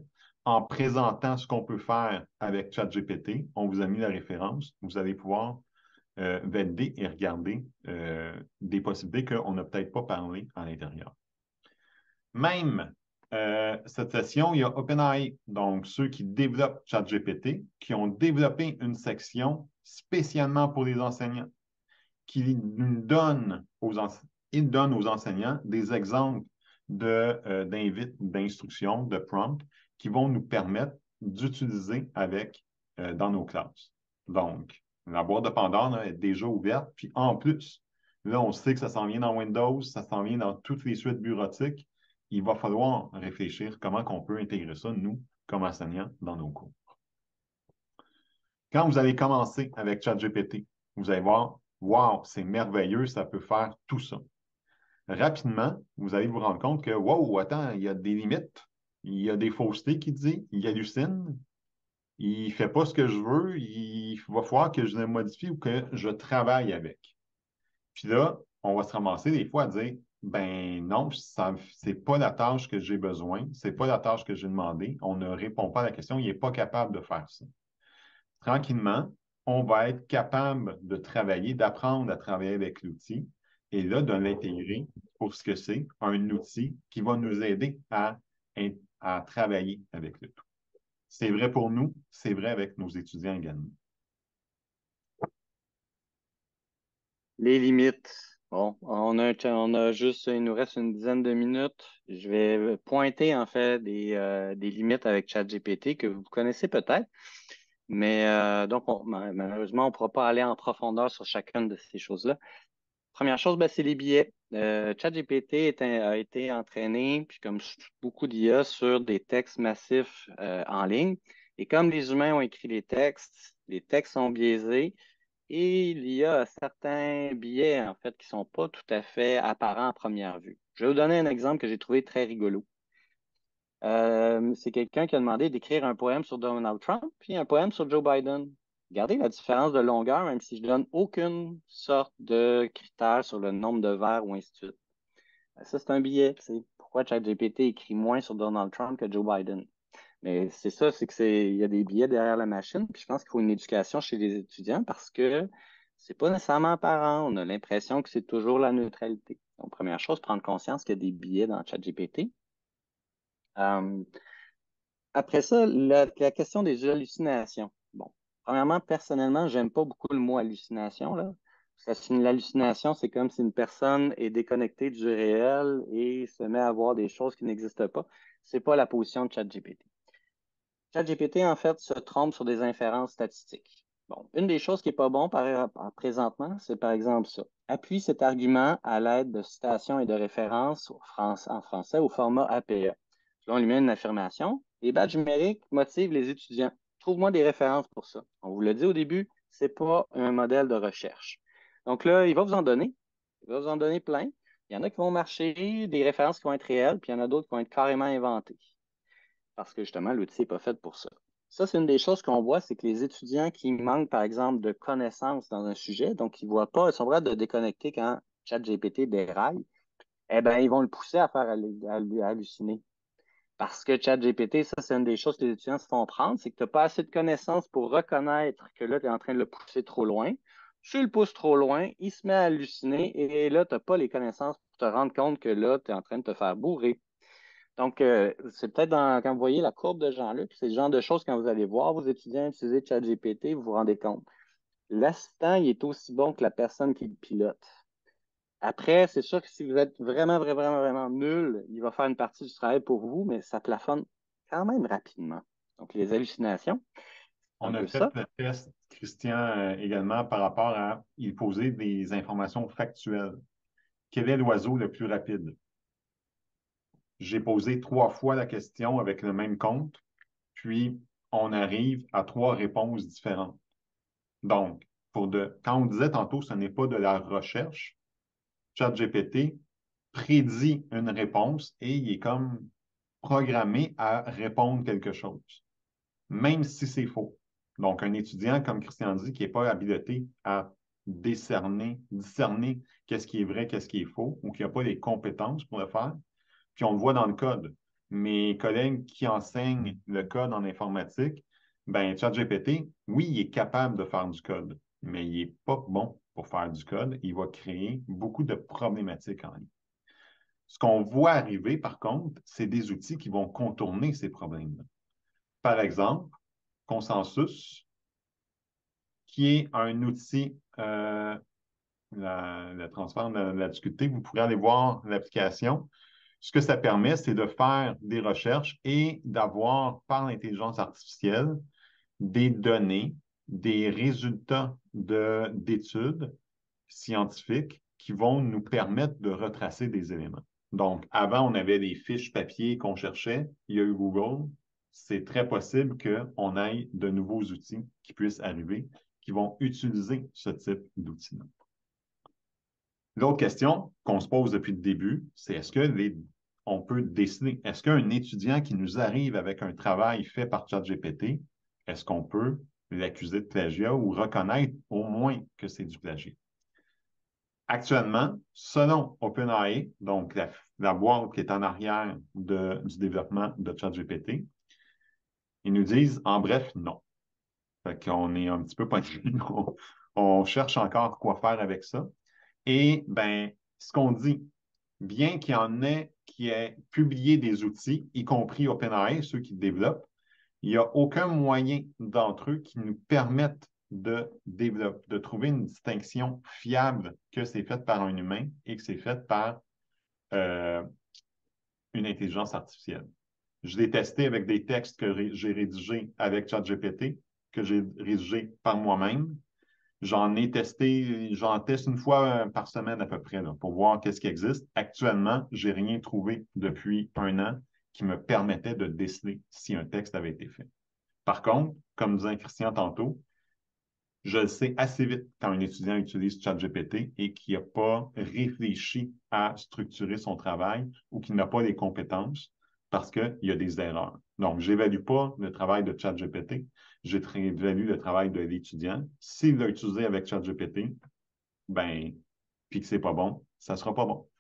en présentant ce qu'on peut faire avec ChatGPT, on vous a mis la référence, vous allez pouvoir euh, valider et regarder euh, des possibilités qu'on n'a peut-être pas parlé à l'intérieur. Même euh, cette session, il y a OpenAI, donc ceux qui développent ChatGPT, qui ont développé une section spécialement pour les enseignants, qui donne aux, ense ils donnent aux enseignants des exemples de, euh, d'invites, d'instructions, de prompts qui vont nous permettre d'utiliser avec euh, dans nos classes. Donc, la boîte de Pandore là, est déjà ouverte. Puis en plus, là, on sait que ça s'en vient dans Windows, ça s'en vient dans toutes les suites bureautiques. Il va falloir réfléchir comment on peut intégrer ça, nous, comme enseignants, dans nos cours. Quand vous allez commencer avec ChatGPT, vous allez voir, wow, c'est merveilleux, ça peut faire tout ça. Rapidement, vous allez vous rendre compte que, wow, attends, il y a des limites, il y a des faussetés qu'il dit, il hallucine, il ne fait pas ce que je veux, il va falloir que je le modifie ou que je travaille avec. Puis là, on va se ramasser des fois à dire, ben non, ce n'est pas la tâche que j'ai besoin, ce n'est pas la tâche que j'ai demandé, on ne répond pas à la question, il n'est pas capable de faire ça. Tranquillement, on va être capable de travailler, d'apprendre à travailler avec l'outil et là, de l'intégrer pour ce que c'est, un outil qui va nous aider à, à travailler avec le tout. C'est vrai pour nous, c'est vrai avec nos étudiants également. Les limites. Bon, on a, on a juste, il nous reste une dizaine de minutes. Je vais pointer en fait des, euh, des limites avec ChatGPT que vous connaissez peut-être. Mais euh, donc, on, malheureusement, on ne pourra pas aller en profondeur sur chacune de ces choses-là. Première chose, ben, c'est les billets. Euh, ChatGPT a été entraîné, puis comme beaucoup d'I A, sur des textes massifs euh, en ligne. Et comme les humains ont écrit les textes, les textes sont biaisés et il y a certains biais, en fait, qui ne sont pas tout à fait apparents à première vue. Je vais vous donner un exemple que j'ai trouvé très rigolo. Euh, c'est quelqu'un qui a demandé d'écrire un poème sur Donald Trump puis un poème sur Joe Biden. Regardez la différence de longueur, même si je donne aucune sorte de critère sur le nombre de vers ou ainsi de suite. Ça, c'est un biais. C'est pourquoi ChatGPT écrit moins sur Donald Trump que Joe Biden. Mais c'est ça, c'est que c'est, il y a des biais derrière la machine. Puis je pense qu'il faut une éducation chez les étudiants parce que c'est pas nécessairement apparent. On a l'impression que c'est toujours la neutralité. Donc, première chose, prendre conscience qu'il y a des biais dans ChatGPT. Euh, Après ça, la, la question des hallucinations. Bon, premièrement, personnellement, j'aime pas beaucoup le mot hallucination, là. Parce que l'hallucination, c'est comme si une personne est déconnectée du réel et se met à voir des choses qui n'existent pas. C'est pas la position de ChatGPT. ChatGPT, en fait, se trompe sur des inférences statistiques. Bon, une des choses qui n'est pas bon par, par, présentement, c'est par exemple ça. Appuie cet argument à l'aide de citations et de références France, en français au format A P A. Là, on lui met une affirmation. Les badges numériques motivent les étudiants. Trouve-moi des références pour ça. On vous l'a dit au début, ce n'est pas un modèle de recherche. Donc là, il va vous en donner. Il va vous en donner plein. Il y en a qui vont marcher, des références qui vont être réelles, puis il y en a d'autres qui vont être carrément inventées. Parce que justement, l'outil n'est pas fait pour ça. Ça, c'est une des choses qu'on voit, c'est que les étudiants qui manquent, par exemple, de connaissances dans un sujet, donc ils ne voient pas, ils sont prêts de déconnecter quand ChatGPT déraille, eh bien, ils vont le pousser à faire halluciner. Parce que ChatGPT, ça, c'est une des choses que les étudiants se font prendre, c'est que tu n'as pas assez de connaissances pour reconnaître que là, tu es en train de le pousser trop loin. Tu le pousses trop loin, il se met à halluciner et là, tu n'as pas les connaissances pour te rendre compte que là, tu es en train de te faire bourrer. Donc, euh, c'est peut-être dans, quand vous voyez la courbe de Jean-Luc, c'est le genre de choses quand vous allez voir vos étudiants utiliser ChatGPT, vous vous rendez compte. L'assistant, il est aussi bon que la personne qui le pilote. Après, c'est sûr que si vous êtes vraiment, vraiment, vraiment, vraiment nul, il va faire une partie du travail pour vous, mais ça plafonne quand même rapidement. Donc, les hallucinations, c'est un On a peu fait ça. le test, Christian, euh, également par rapport à il poser des informations factuelles. Quel est l'oiseau le plus rapide? J'ai posé trois fois la question avec le même compte, puis on arrive à trois réponses différentes. Donc, pour de, quand on disait tantôt, ce n'est pas de la recherche, ChatGPT prédit une réponse et il est comme programmé à répondre quelque chose, même si c'est faux. Donc, un étudiant, comme Christian dit, qui n'est pas habilité à décerner, discerner qu'est-ce qui est vrai, qu'est-ce qui est faux, ou qui n'a pas les compétences pour le faire, puis on le voit dans le code. mes collègues qui enseignent le code en informatique, ben, ChatGPT, oui, il est capable de faire du code, mais il n'est pas bon pour faire du code. Il va créer beaucoup de problématiques en ligne. Ce qu'on voit arriver, par contre, c'est des outils qui vont contourner ces problèmes-là. Par exemple, Consensus, qui est un outil, euh, la, le transfert de la, de la difficulté, vous pourrez aller voir l'application. Ce que ça permet, c'est de faire des recherches et d'avoir, par l'intelligence artificielle, des données, des résultats de, d'études scientifiques qui vont nous permettre de retracer des éléments. Donc, avant, on avait des fiches papier qu'on cherchait. Il y a eu Google. C'est très possible qu'on ait de nouveaux outils qui puissent arriver, qui vont utiliser ce type d'outils-là. L'autre question qu'on se pose depuis le début, c'est est-ce que les, on peut déceler, est-ce qu'un étudiant qui nous arrive avec un travail fait par ChatGPT, est-ce qu'on peut l'accuser de plagiat ou reconnaître au moins que c'est du plagiat? Actuellement, selon OpenAI, donc la, la boîte qui est en arrière de, du développement de ChatGPT, ils nous disent, en bref, non. Fait qu'on est un petit peu poigné. on, on cherche encore quoi faire avec ça. Et ben, ce qu'on dit, bien qu'il y en ait qui aient publié des outils, y compris OpenAI, ceux qui développent, il n'y a aucun moyen d'entre eux qui nous permettent de, développer, de trouver une distinction fiable que c'est fait par un humain et que c'est fait par euh, une intelligence artificielle. Je l'ai testé avec des textes que j'ai rédigés avec ChatGPT, que j'ai rédigés par moi-même. J'en ai testé, j'en teste une fois par semaine à peu près là, pour voir qu'est-ce qui existe. Actuellement, je n'ai rien trouvé depuis un an qui me permettait de déceler si un texte avait été fait. Par contre, comme disait Christian tantôt, je le sais assez vite quand un étudiant utilise ChatGPT et qu'il n'a pas réfléchi à structurer son travail ou qu'il n'a pas les compétences parce qu'il y a des erreurs. Donc, je n'évalue pas le travail de ChatGPT, j'évalue le travail de l'étudiant. S'il l'a utilisé avec ChatGPT, ben, puis que ce n'est pas bon, ça ne sera pas bon.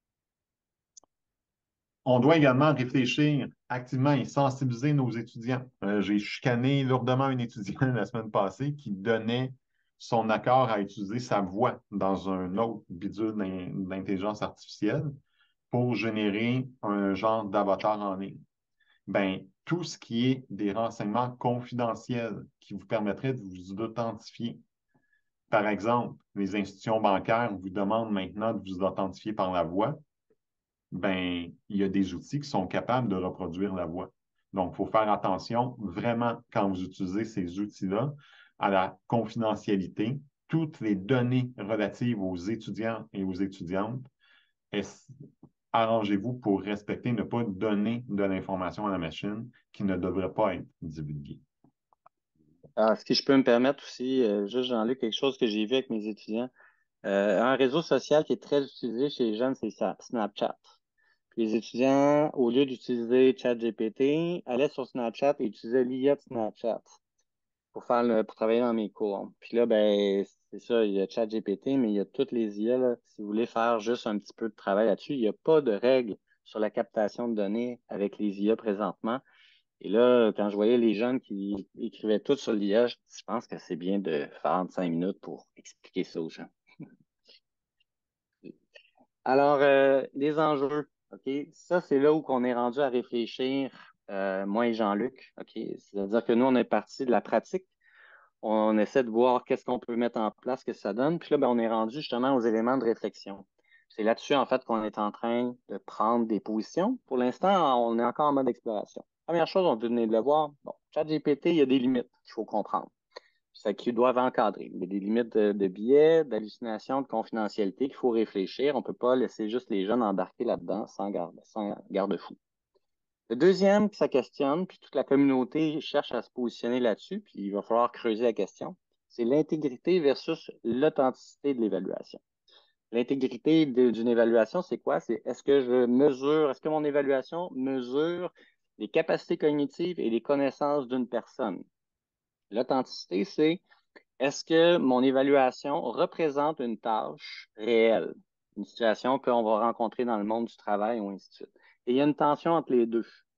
On doit également réfléchir activement et sensibiliser nos étudiants. Euh, j'ai chicané lourdement un étudiant la semaine passée qui donnait son accord à utiliser sa voix dans un autre bidule d'intelligence artificielle pour générer un genre d'avatar en ligne. Ben, tout ce qui est des renseignements confidentiels qui vous permettraient de vous authentifier. Par exemple, les institutions bancaires vous demandent maintenant de vous authentifier par la voix. Ben, il y a des outils qui sont capables de reproduire la voix. Donc, il faut faire attention vraiment quand vous utilisez ces outils-là à la confidentialité. Toutes les données relatives aux étudiants et aux étudiantes, arrangez-vous pour respecter, ne pas donner de l'information à la machine qui ne devrait pas être divulguée. Alors, ce que je peux me permettre aussi, euh, juste Jean-Luc, quelque chose que j'ai vu avec mes étudiants, euh, un réseau social qui est très utilisé chez les jeunes, c'est Snapchat. Puis les étudiants, au lieu d'utiliser ChatGPT, allaient sur Snapchat et utilisaient l'I A de Snapchat pour faire le, pour travailler dans mes cours. Puis là, ben, c'est ça, il y a ChatGPT, mais il y a toutes les I A, là. Si vous voulez faire juste un petit peu de travail là-dessus, il n'y a pas de règles sur la captation de données avec les I A présentement. Et là, quand je voyais les jeunes qui écrivaient tout sur l'I A, je pense que c'est bien de faire cinq minutes pour expliquer ça aux gens. Alors, euh, les enjeux, OK? Ça, c'est là où on est rendu à réfléchir, euh, moi et Jean-Luc, OK? C'est-à-dire que nous, on est parti de la pratique. On essaie de voir qu'est-ce qu'on peut mettre en place, que ça donne. Puis là, ben, on est rendu justement aux éléments de réflexion. C'est là-dessus, en fait, qu'on est en train de prendre des positions. Pour l'instant, on est encore en mode exploration. Première chose, on venait de le voir. Bon, ChatGPT, il y a des limites qu'il faut comprendre. C'est qu'ils doivent encadrer. Il y a des limites de, de biais, d'hallucination, de confidentialité qu'il faut réfléchir. On ne peut pas laisser juste les jeunes embarquer là-dedans sans garde, sans garde-fou. Le deuxième que ça questionne, puis toute la communauté cherche à se positionner là-dessus, puis il va falloir creuser la question, c'est l'intégrité versus l'authenticité de l'évaluation. L'intégrité d'une évaluation, c'est quoi? C'est est-ce que je mesure, est-ce que mon évaluation mesure les capacités cognitives et les connaissances d'une personne? L'authenticité, c'est est-ce que mon évaluation représente une tâche réelle, une situation qu'on va rencontrer dans le monde du travail ou ainsi de suite? Et il y a une tension entre les deux.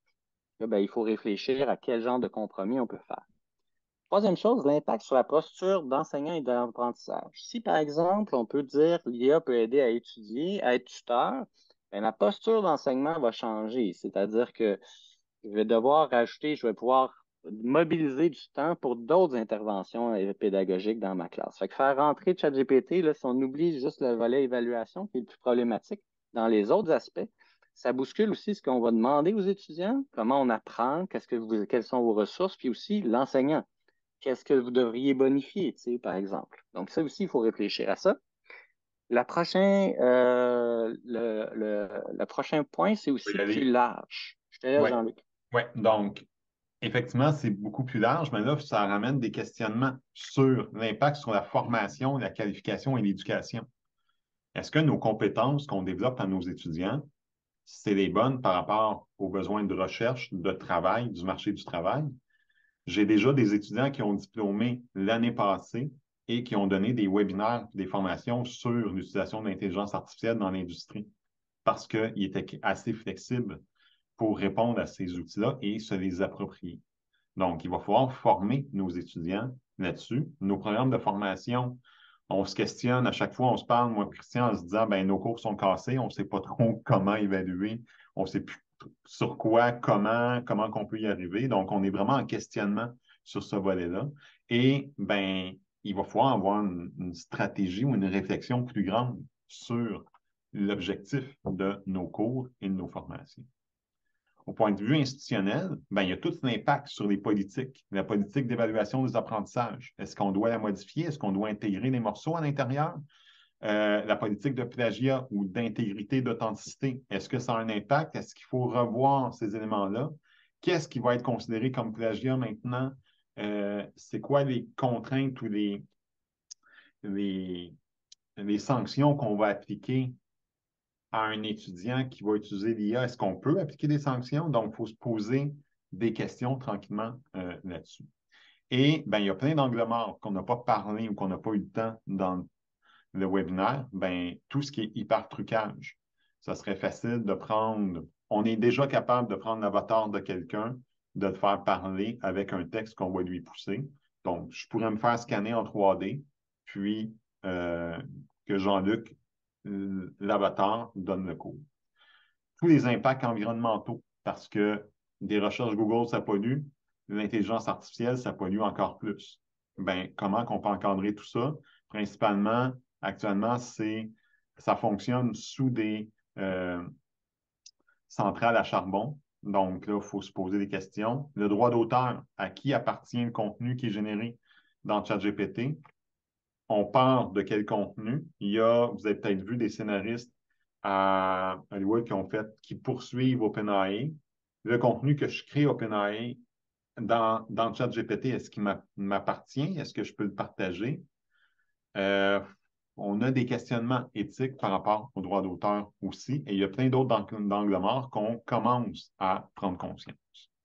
Là, ben, il faut réfléchir à quel genre de compromis on peut faire. Troisième chose, l'impact sur la posture d'enseignant et d'apprentissage. Si, par exemple, on peut dire l'I A peut aider à étudier, à être tuteur, bien, la posture d'enseignement va changer. C'est-à-dire que je vais devoir rajouter, je vais pouvoir mobiliser du temps pour d'autres interventions euh, pédagogiques dans ma classe. Fait que faire rentrer ChatGPT, là, si on oublie juste le volet évaluation, qui est le plus problématique, dans les autres aspects, ça bouscule aussi ce qu'on va demander aux étudiants, comment on apprend, qu'est-ce que vous, quelles sont vos ressources, puis aussi l'enseignant. Qu'est-ce que vous devriez bonifier, tu sais, par exemple. Donc, ça aussi, il faut réfléchir à ça. La prochain, euh, le, le, le prochain point, c'est Je peux aussi y plus aller. large. Je te laisse, Oui, Jean-Luc. ouais. Donc, effectivement, c'est beaucoup plus large, mais là, ça ramène des questionnements sur l'impact sur la formation, la qualification et l'éducation. Est-ce que nos compétences qu'on développe à nos étudiants, c'est les bonnes par rapport aux besoins de recherche, de travail, du marché du travail? J'ai déjà des étudiants qui ont diplômé l'année passée et qui ont donné des webinaires, des formations sur l'utilisation de l'intelligence artificielle dans l'industrie parce qu'ils étaient assez flexibles pour répondre à ces outils-là et se les approprier. Donc, il va falloir former nos étudiants là-dessus. Nos programmes de formation, on se questionne à chaque fois, on se parle, moi, Christian, en se disant, ben, nos cours sont cassés, on ne sait pas trop comment évaluer, on ne sait plus sur quoi, comment, comment qu'on peut y arriver. Donc, on est vraiment en questionnement sur ce volet-là. Et, ben, il va falloir avoir une, une stratégie ou une réflexion plus grande sur l'objectif de nos cours et de nos formations. Au point de vue institutionnel, ben, il y a tout l'impact sur les politiques. La politique d'évaluation des apprentissages. Est-ce qu'on doit la modifier? Est-ce qu'on doit intégrer les morceaux à l'intérieur? Euh, la politique de plagiat ou d'intégrité, d'authenticité, est-ce que ça a un impact? Est-ce qu'il faut revoir ces éléments-là? Qu'est-ce qui va être considéré comme plagiat maintenant? Euh, c'est quoi les contraintes ou les, les, les sanctions qu'on va appliquer à un étudiant qui va utiliser l'I A? Est-ce qu'on peut appliquer des sanctions? Donc, il faut se poser des questions tranquillement euh, là-dessus. Et ben, il y a plein d'angles morts qu'on n'a pas parlé ou qu'on n'a pas eu le temps dans le webinaire. Ben, tout ce qui est hyper trucage. Ça serait facile de prendre, on est déjà capable de prendre l'avatar de quelqu'un, de le faire parler avec un texte qu'on va lui pousser. Donc, je pourrais me faire scanner en trois D, puis euh, que Jean-Luc, l'avatar, donne le cours. Tous les impacts environnementaux, parce que des recherches Google, ça pollue, l'intelligence artificielle, ça pollue encore plus. Ben, comment qu'on peut encadrer tout ça? Principalement, actuellement, c'est ça fonctionne sous des euh, centrales à charbon. Donc là, il faut se poser des questions. Le droit d'auteur, à qui appartient le contenu qui est généré dans ChatGPT? On part de quel contenu? Il y a, vous avez peut-être vu des scénaristes à Hollywood qui ont fait, qui poursuivent OpenAI. Le contenu que je crée OpenAI dans, dans ChatGPT, est-ce qu'il m'appartient? Est-ce que je peux le partager? Euh, on a des questionnements éthiques par rapport aux droits d'auteur aussi, et il y a plein d'autres angles morts qu'on commence à prendre conscience.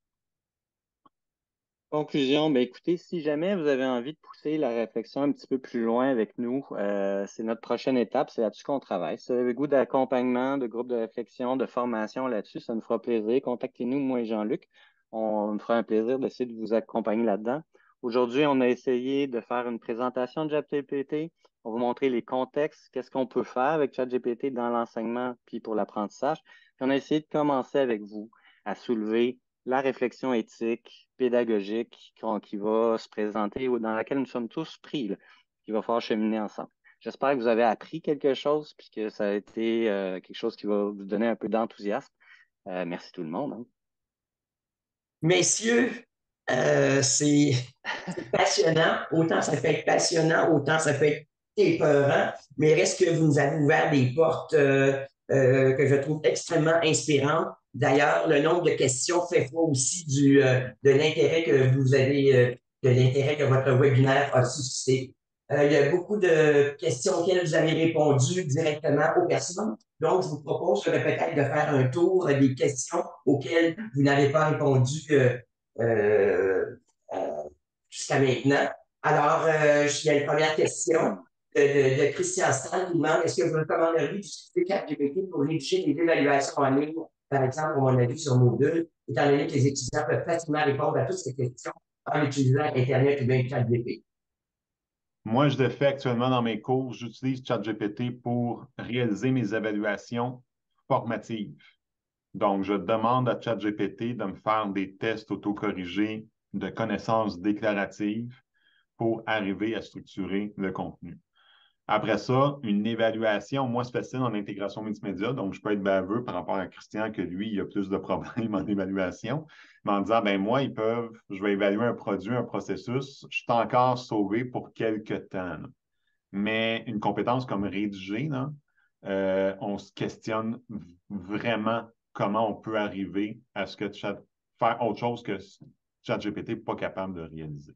Conclusion, ben écoutez, si jamais vous avez envie de pousser la réflexion un petit peu plus loin avec nous, euh, c'est notre prochaine étape, c'est là-dessus qu'on travaille. Si vous avez le goût d'accompagnement, de groupe de réflexion, de formation là-dessus, ça nous fera plaisir. Contactez-nous, moi et Jean-Luc. On nous fera un plaisir d'essayer de vous accompagner là-dedans. Aujourd'hui, on a essayé de faire une présentation de ChatGPT. On va vous montrer les contextes, qu'est-ce qu'on peut faire avec ChatGPT dans l'enseignement puis pour l'apprentissage. Puis on a essayé de commencer avec vous à soulever la réflexion éthique, pédagogique qui va se présenter ou dans laquelle nous sommes tous pris, là, qu'il va falloir cheminer ensemble. J'espère que vous avez appris quelque chose puis que ça a été euh, quelque chose qui va vous donner un peu d'enthousiasme. Euh, merci tout le monde. Hein. Messieurs, euh, c'est c'est passionnant. Autant ça peut être passionnant, autant ça peut être épeurant. Mais reste que vous nous avez ouvert des portes euh, euh, que je trouve extrêmement inspirantes. D'ailleurs, le nombre de questions fait foi aussi du, euh, de l'intérêt que vous avez, euh, de l'intérêt que votre webinaire a suscité. Euh, il y a beaucoup de questions auxquelles vous avez répondu directement aux personnes. Donc, je vous propose de peut-être de faire un tour des questions auxquelles vous n'avez pas répondu euh, euh, euh, jusqu'à maintenant. Alors, euh, il y a une première question de, de, de Christian Stan qui demande est-ce que vous recommanderiez d'utiliser ChatGPT pour rédiger des évaluations en ligne par exemple, comme on a vu sur Moodle, étant donné que les étudiants peuvent facilement répondre à toutes ces questions en utilisant Internet ou bien ChatGPT. Moi, je le fais actuellement dans mes cours. J'utilise ChatGPT pour réaliser mes évaluations formatives. Donc, je demande à ChatGPT de me faire des tests autocorrigés de connaissances déclaratives pour arriver à structurer le contenu. Après ça, une évaluation, moi, c'est facile en intégration multimédia, donc je peux être baveux par rapport à Christian, que lui, il a plus de problèmes en évaluation, mais en disant, ben moi, ils peuvent, je vais évaluer un produit, un processus, je suis encore sauvé pour quelques temps. Là. Mais une compétence comme rédiger, là, euh, on se questionne vraiment comment on peut arriver à ce que chat, faire autre chose que ChatGPT n'est pas capable de réaliser.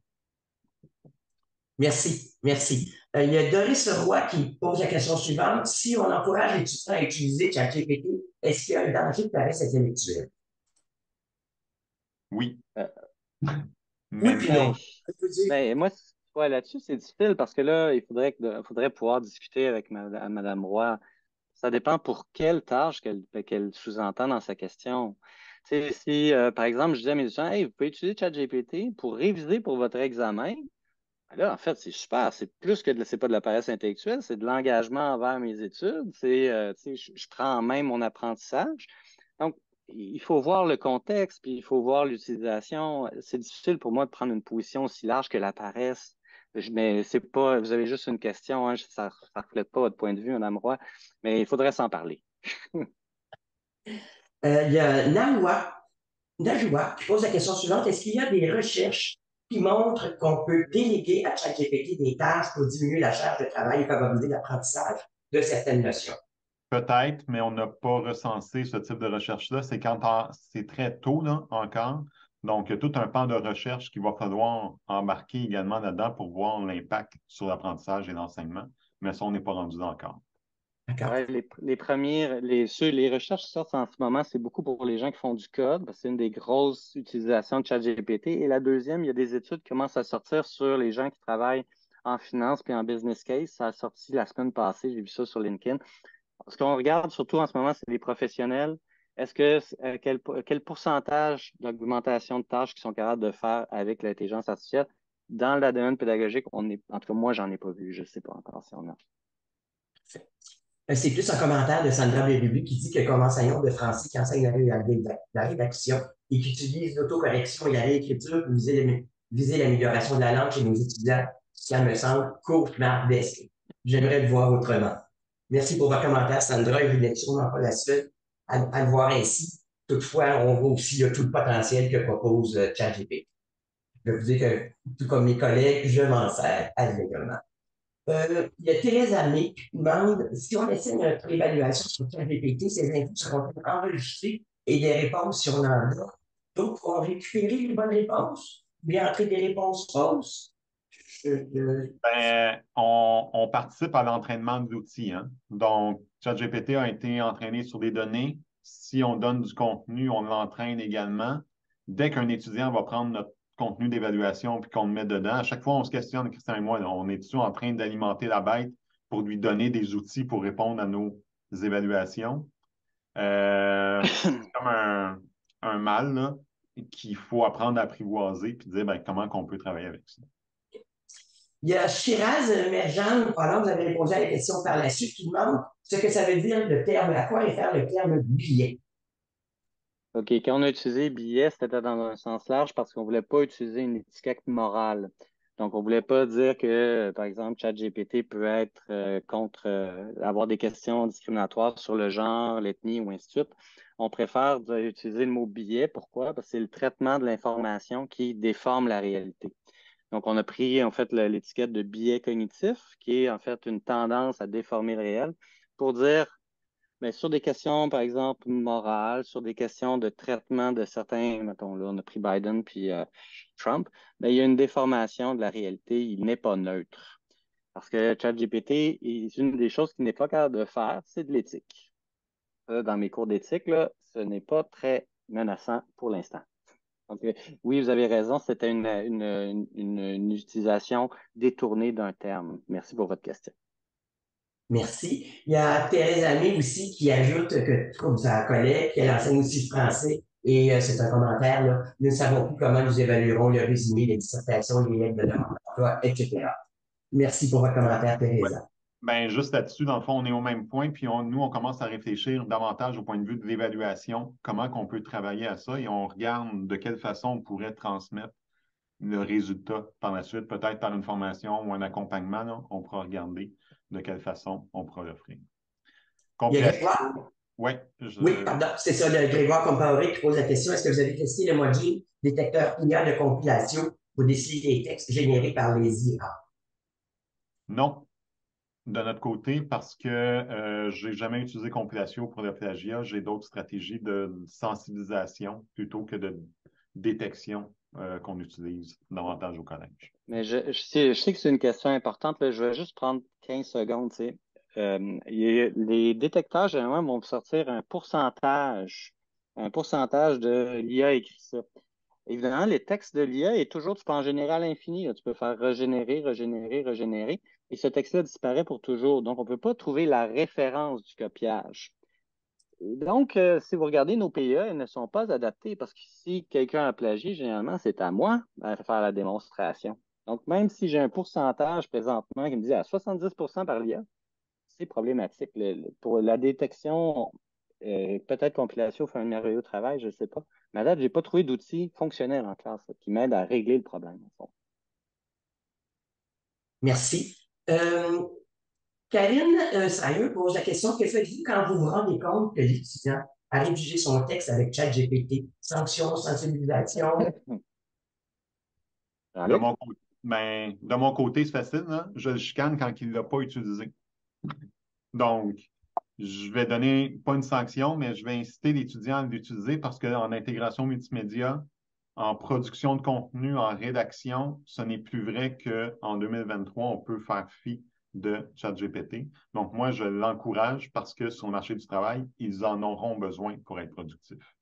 Merci, merci. Euh, il y a Doris Roy qui pose la question suivante. Si on encourage les étudiants à utiliser ChatGPT, est-ce qu'il y a un danger de paresse intellectuelle? Oui. Euh, Oui, Mais puis ben, non. Je peux dire, ben, moi, c- ouais, là-dessus, c'est difficile parce que là, il faudrait, que, il faudrait pouvoir discuter avec ma- Mme Roy. Ça dépend pour quelle tâche qu'elle qu'elle sous-entend dans sa question. Tu sais, si, euh, par exemple, je dis à mes étudiants, hey, vous pouvez utiliser ChatGPT pour réviser pour votre examen. Ben là, en fait, c'est super. C'est plus que de, c'est pas de la paresse intellectuelle, c'est de l'engagement envers mes études. C'est, euh, tu sais, je, je prends en main mon apprentissage. Donc, il faut voir le contexte, puis il faut voir l'utilisation. C'est difficile pour moi de prendre une position aussi large que la paresse. Je- Mais c'est pas, vous avez juste une question, hein, ça ne reflète pas votre point de vue, Mme Roy, mais il faudrait s'en parler. euh, il y a Naoua, Najwa qui pose la question suivante. Est-ce qu'il y a des recherches qui montrent qu'on peut déléguer à ChatGPT des tâches pour diminuer la charge de travail et favoriser l'apprentissage de certaines notions? peut-être, mais on n'a pas recensé ce type de recherche-là. C'est quand c'est très tôt là, encore. Donc, il y a tout un pan de recherche qu'il va falloir embarquer également là-dedans pour voir l'impact sur l'apprentissage et l'enseignement. Mais ça, on n'est pas rendu là encore. D'accord. Ouais, les, les premières, les, ceux, les recherches qui sortent en ce moment, c'est beaucoup pour les gens qui font du code, parce que c'est une des grosses utilisations de ChatGPT. Et la deuxième, il y a des études qui commencent à sortir sur les gens qui travaillent en finance puis en business case. Ça a sorti la semaine passée, j'ai vu ça sur LinkedIn. Ce qu'on regarde surtout en ce moment, c'est les professionnels. Est-ce que euh, quel, quel pourcentage d'augmentation de tâches qu'ils sont capables de faire avec l'intelligence artificielle dans le domaine pédagogique? On est, en tout cas, moi, j'en ai pas vu. Je ne sais pas encore si on a. Euh, C'est plus un commentaire de Sandra Berube qui dit que comme enseignante de français qui enseigne la, la, la rédaction et qui utilise l'autocorrection et la réécriture pour viser, viser l'amélioration de la langue chez nos étudiants, ça me semble cauchemardesque. J'aimerais le voir autrement. Merci pour votre commentaire, Sandra, et vous n'êtes sûrement pas la seule à, à le voir ainsi. Toutefois, on voit aussi là, tout le potentiel que propose euh, ChatGPT. Je vais vous dire que, tout comme mes collègues, je m'en sers allègrement. Euh, il y a Thérèse Amé qui demande si on essaie notre évaluation sur ChatGPT, ces infos seront enregistrées et des réponses si on en a. Donc, pour récupérer les bonnes réponses, bien entrer des réponses fausses. Je- je- Ben, on, on participe à l'entraînement de l'outil. Hein? Donc, ChatGPT a été entraîné sur des données. Si on donne du contenu, on l'entraîne également. Dès qu'un étudiant va prendre notre contenu d'évaluation puis qu'on le met dedans, à chaque fois, on se questionne, Christian et moi, là, on est-tu en train d'alimenter la bête pour lui donner des outils pour répondre à nos évaluations? Euh, c'est comme un, un mal là, qu'il faut apprendre à apprivoiser puis dire ben, comment on peut travailler avec ça. Il y a Shiraz Merjan, pendant que vous avez répondu à la question par la suite, qui demande ce que ça veut dire le terme, à quoi réfère le terme billet. OK, quand on a utilisé billet, c'était dans un sens large parce qu'on voulait pas utiliser une étiquette morale. Donc, on voulait pas dire que, euh, par exemple, ChatGPT peut être euh, contre, euh, avoir des questions discriminatoires sur le genre, l'ethnie ou ainsi de suite. On préfère de- utiliser le mot billet. Pourquoi? Parce que c'est le traitement de l'information qui déforme la réalité. Donc, on a pris, en fait, le- l'étiquette de biais cognitif, qui est, en fait, une tendance à déformer le réel pour dire mais sur des questions, par exemple, morales, sur des questions de traitement de certains, mettons là, on a pris Biden puis euh, Trump, ben, il y a une déformation de la réalité, il n'est pas neutre. Parce que ChatGPT, est une des choses qu'il n'est pas capable de faire, c'est de l'éthique. Euh, Dans mes cours d'éthique, là, ce n'est pas très menaçant pour l'instant. Donc, euh, oui, vous avez raison, c'était une, une, une, une- une utilisation détournée d'un terme. Merci pour votre question. Merci. Il y a Thérèse Amé aussi qui ajoute que tu trouves sa collègue, qu'elle enseigne aussi le français. Et euh, c'est un commentaire, là. Nous ne savons plus comment nous évaluerons le résumé, les dissertations, les lettres de demande d'emploi, et cetera. Merci pour votre commentaire, Ouais. Thérèse. Ben, juste là-dessus, dans le fond, on est au même point, puis on- nous, on commence à réfléchir davantage au point de vue de l'évaluation, comment qu'on peut travailler à ça, et on regarde de quelle façon on pourrait transmettre le résultat par la suite, peut-être par une formation ou un accompagnement, là, on pourra regarder de quelle façon on pourra l'offrir. Il y a Complétion, Grégoire. oui, Oui, je... pardon, c'est ça, le Grégoire Compaoré qui pose la question. Est-ce que vous avez testé le module détecteur I A de compilation pour déceler les textes générés par les I A? non, de notre côté, parce que euh, je n'ai jamais utilisé Compilatio pour le plagiat. J'ai d'autres stratégies de sensibilisation plutôt que de détection euh, qu'on utilise davantage au collège. Mais je, je sais, je sais que c'est une question importante, là. Je vais juste prendre quinze secondes, tu sais. Euh, il y a- les détecteurs, généralement, vont me sortir un pourcentage, un pourcentage de l'I A écrit ça. Évidemment, les textes de l'I A est toujours, tu peux en générer à l'infini, là. Tu peux faire régénérer, régénérer, régénérer, et ce texte-là disparaît pour toujours. Donc, on ne peut pas trouver la référence du copiage. Et donc, euh, si vous regardez nos P A, elles ne sont pas adaptées parce que si quelqu'un a plagié, généralement, c'est à moi de faire la démonstration. Donc, même si j'ai un pourcentage présentement qui me dit à soixante-dix pour cent par l'I A, c'est problématique. Le- le- pour la détection, euh, peut-être Compilation fait un merveilleux travail, je ne sais pas. Mais à date, je n'ai pas trouvé d'outils fonctionnels en classe là, qui m'aident à régler le problème. Au fond. Merci. Euh, Karine euh, Sérieux pose la question, que faites-vous quand vous vous rendez compte que l'étudiant a rédigé son texte avec ChatGPT? Sanctions, sensibilisation? De Jean-Luc? mon, côté, ben, de mon côté, c'est facile, là. Je le chicane quand il ne l'a pas utilisé. Donc, je vais donner, pas une sanction, mais je vais inciter l'étudiant à l'utiliser parce qu'en intégration multimédia, en production de contenu, en rédaction, ce n'est plus vrai qu'en deux mille vingt-trois, on peut faire fi de ChatGPT. Donc, moi, je l'encourage parce que sur le marché du travail, ils en auront besoin pour être productifs.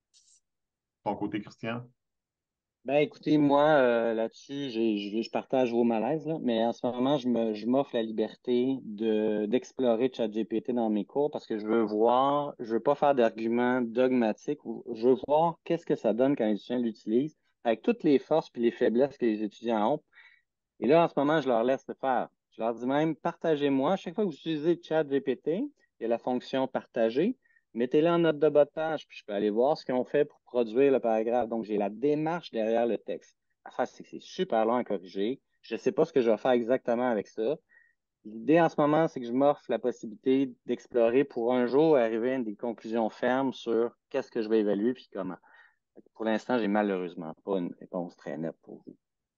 Ton côté, Christian? Ben, écoutez, moi, euh, là-dessus, j'ai- je, je partage vos malaises, là, mais en ce moment, je me, je m'offre la liberté de, d'explorer ChatGPT dans mes cours parce que je veux voir, je veux pas faire d'arguments dogmatiques, ou je veux voir qu'est-ce que ça donne quand les étudiants l'utilisent, avec toutes les forces et les faiblesses que les étudiants ont. Et là, en ce moment, je leur laisse le faire. Je leur dis même, partagez-moi. Chaque fois que vous utilisez ChatGPT, il y a la fonction partager. Mettez-le en note de bas de page, puis je peux aller voir ce qu'ils ont fait pour produire le paragraphe. Donc, j'ai la démarche derrière le texte. L'affaire, c'est que c'est super long à corriger. Je ne sais pas ce que je vais faire exactement avec ça. L'idée en ce moment, c'est que je m'offre la possibilité d'explorer pour un jour arriver à des conclusions fermes sur qu'est-ce que je vais évaluer puis comment. Pour l'instant, j'ai malheureusement pas une réponse très nette pour vous.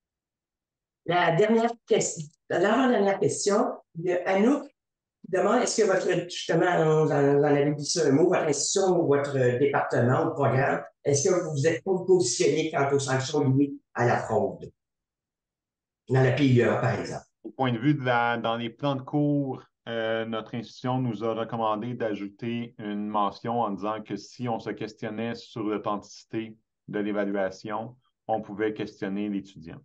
La dernière question, l'avant-dernière question, il y a Anouk qui demande, est-ce que votre, justement, vous en, vous en avez dit ça un mot, votre institution ou votre département ou programme, est-ce que vous vous êtes positionné quant aux sanctions liées à la fraude dans la P I A, par exemple? Au point de vue de la, dans les plans de cours, euh, notre institution nous a recommandé d'ajouter une mention en disant que si on se questionnait sur l'authenticité de l'évaluation, on pouvait questionner l'étudiant.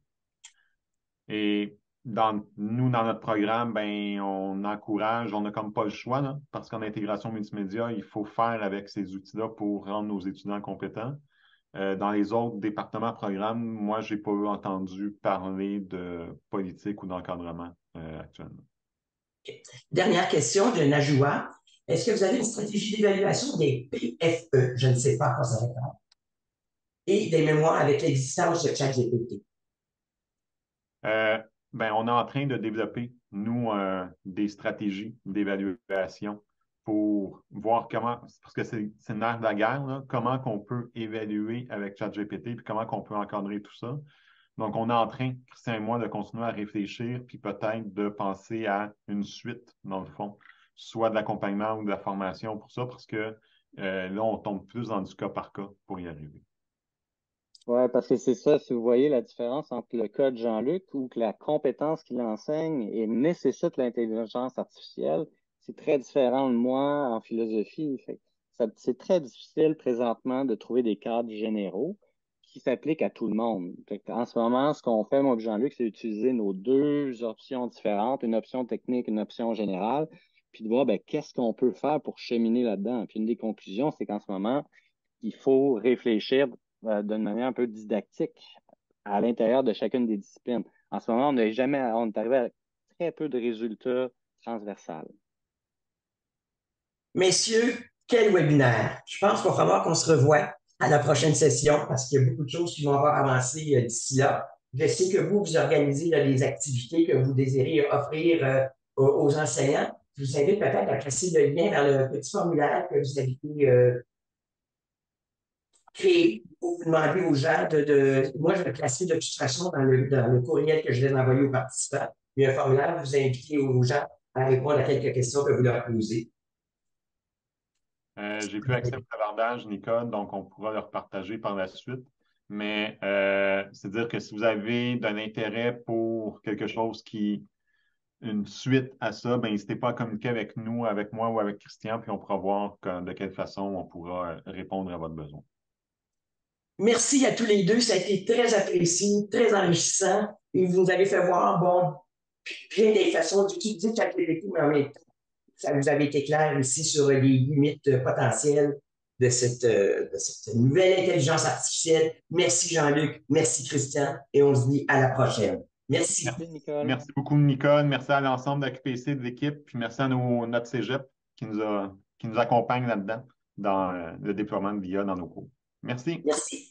Et dans, nous, dans notre programme, ben, on encourage, on n'a comme pas le choix, là, parce qu'en intégration multimédia, il faut faire avec ces outils-là pour rendre nos étudiants compétents. Euh, dans les autres départements programmes, moi, je n'ai pas entendu parler de politique ou d'encadrement euh, actuellement. Dernière question de Najwa. Est-ce que vous avez une stratégie d'évaluation des P F E? Je ne sais pas à quoi ça répond. Et des mémoires avec l'existence de ChatGPT. Euh, ben, on est en train de développer, nous, euh, des stratégies d'évaluation pour voir comment, parce que c'est c'est le nerf de la guerre, là, comment qu'on peut évaluer avec ChatGPT, puis comment qu'on peut encadrer tout ça. Donc, on est en train, Christian et moi, de continuer à réfléchir, puis peut-être de penser à une suite, dans le fond, soit de l'accompagnement ou de la formation pour ça, parce que euh, là, on tombe plus dans du cas par cas pour y arriver. Ouais, parce que c'est ça, si vous voyez la différence entre le cas de Jean-Luc ou que la compétence qu'il enseigne et nécessite l'intelligence artificielle, c'est très différent de moi en philosophie. Fait que ça- c'est très difficile présentement de trouver des cadres généraux qui s'appliquent à tout le monde. Fait que en ce moment, ce qu'on fait, moi et Jean-Luc, c'est utiliser nos deux options différentes, une option technique, une option générale, puis de voir ben, qu'est-ce qu'on peut faire pour cheminer là-dedans. Puis une des conclusions, c'est qu'en ce moment, il faut réfléchir euh, d'une manière un peu didactique à l'intérieur de chacune des disciplines. En ce moment, on n'est jamais, on est arrivé à très peu de résultats transversales. Messieurs, quel webinaire! Je pense qu'il va falloir qu'on se revoie à la prochaine session parce qu'il y a beaucoup de choses qui vont avoir avancé euh, d'ici là. Je sais que vous, vous organisez là, les activités que vous désirez offrir euh, aux, aux enseignants. Je vous invite peut-être à placer le lien vers le petit formulaire que vous avez euh, créé pour vous demander aux gens de, de... Moi, je vais le placer de toute façon dans le, dans le courriel que je vais envoyer aux participants. Il y a un formulaire pour vous inviter aux gens à répondre à quelques questions que vous leur posez. Euh, j'ai plus accès au clavardage, Nicole, donc on pourra le repartager par la suite. Mais euh, c'est-à-dire que si vous avez d'un intérêt pour quelque chose qui, une suite à ça, ben, n'hésitez pas à communiquer avec nous, avec moi ou avec Christian, puis on pourra voir que- de quelle façon on pourra euh, répondre à votre besoin. Merci à tous les deux. Ça a été très apprécié, très enrichissant. Et vous nous avez fait voir, bon, bien des façons d'utiliser ChatGPT, mais en même temps, ça vous avait été clair ici sur les limites potentielles de cette, euh, de cette nouvelle intelligence artificielle. Merci Jean-Luc, merci Christian, et on se dit à la prochaine. Merci. Merci, Nicole. Merci beaucoup, Nicole. Merci à l'ensemble de la Q P C de l'équipe. Puis merci à nos, notre cégep qui nous, a, qui nous accompagne là-dedans dans euh, le déploiement de l'I A dans nos cours. Merci. Merci.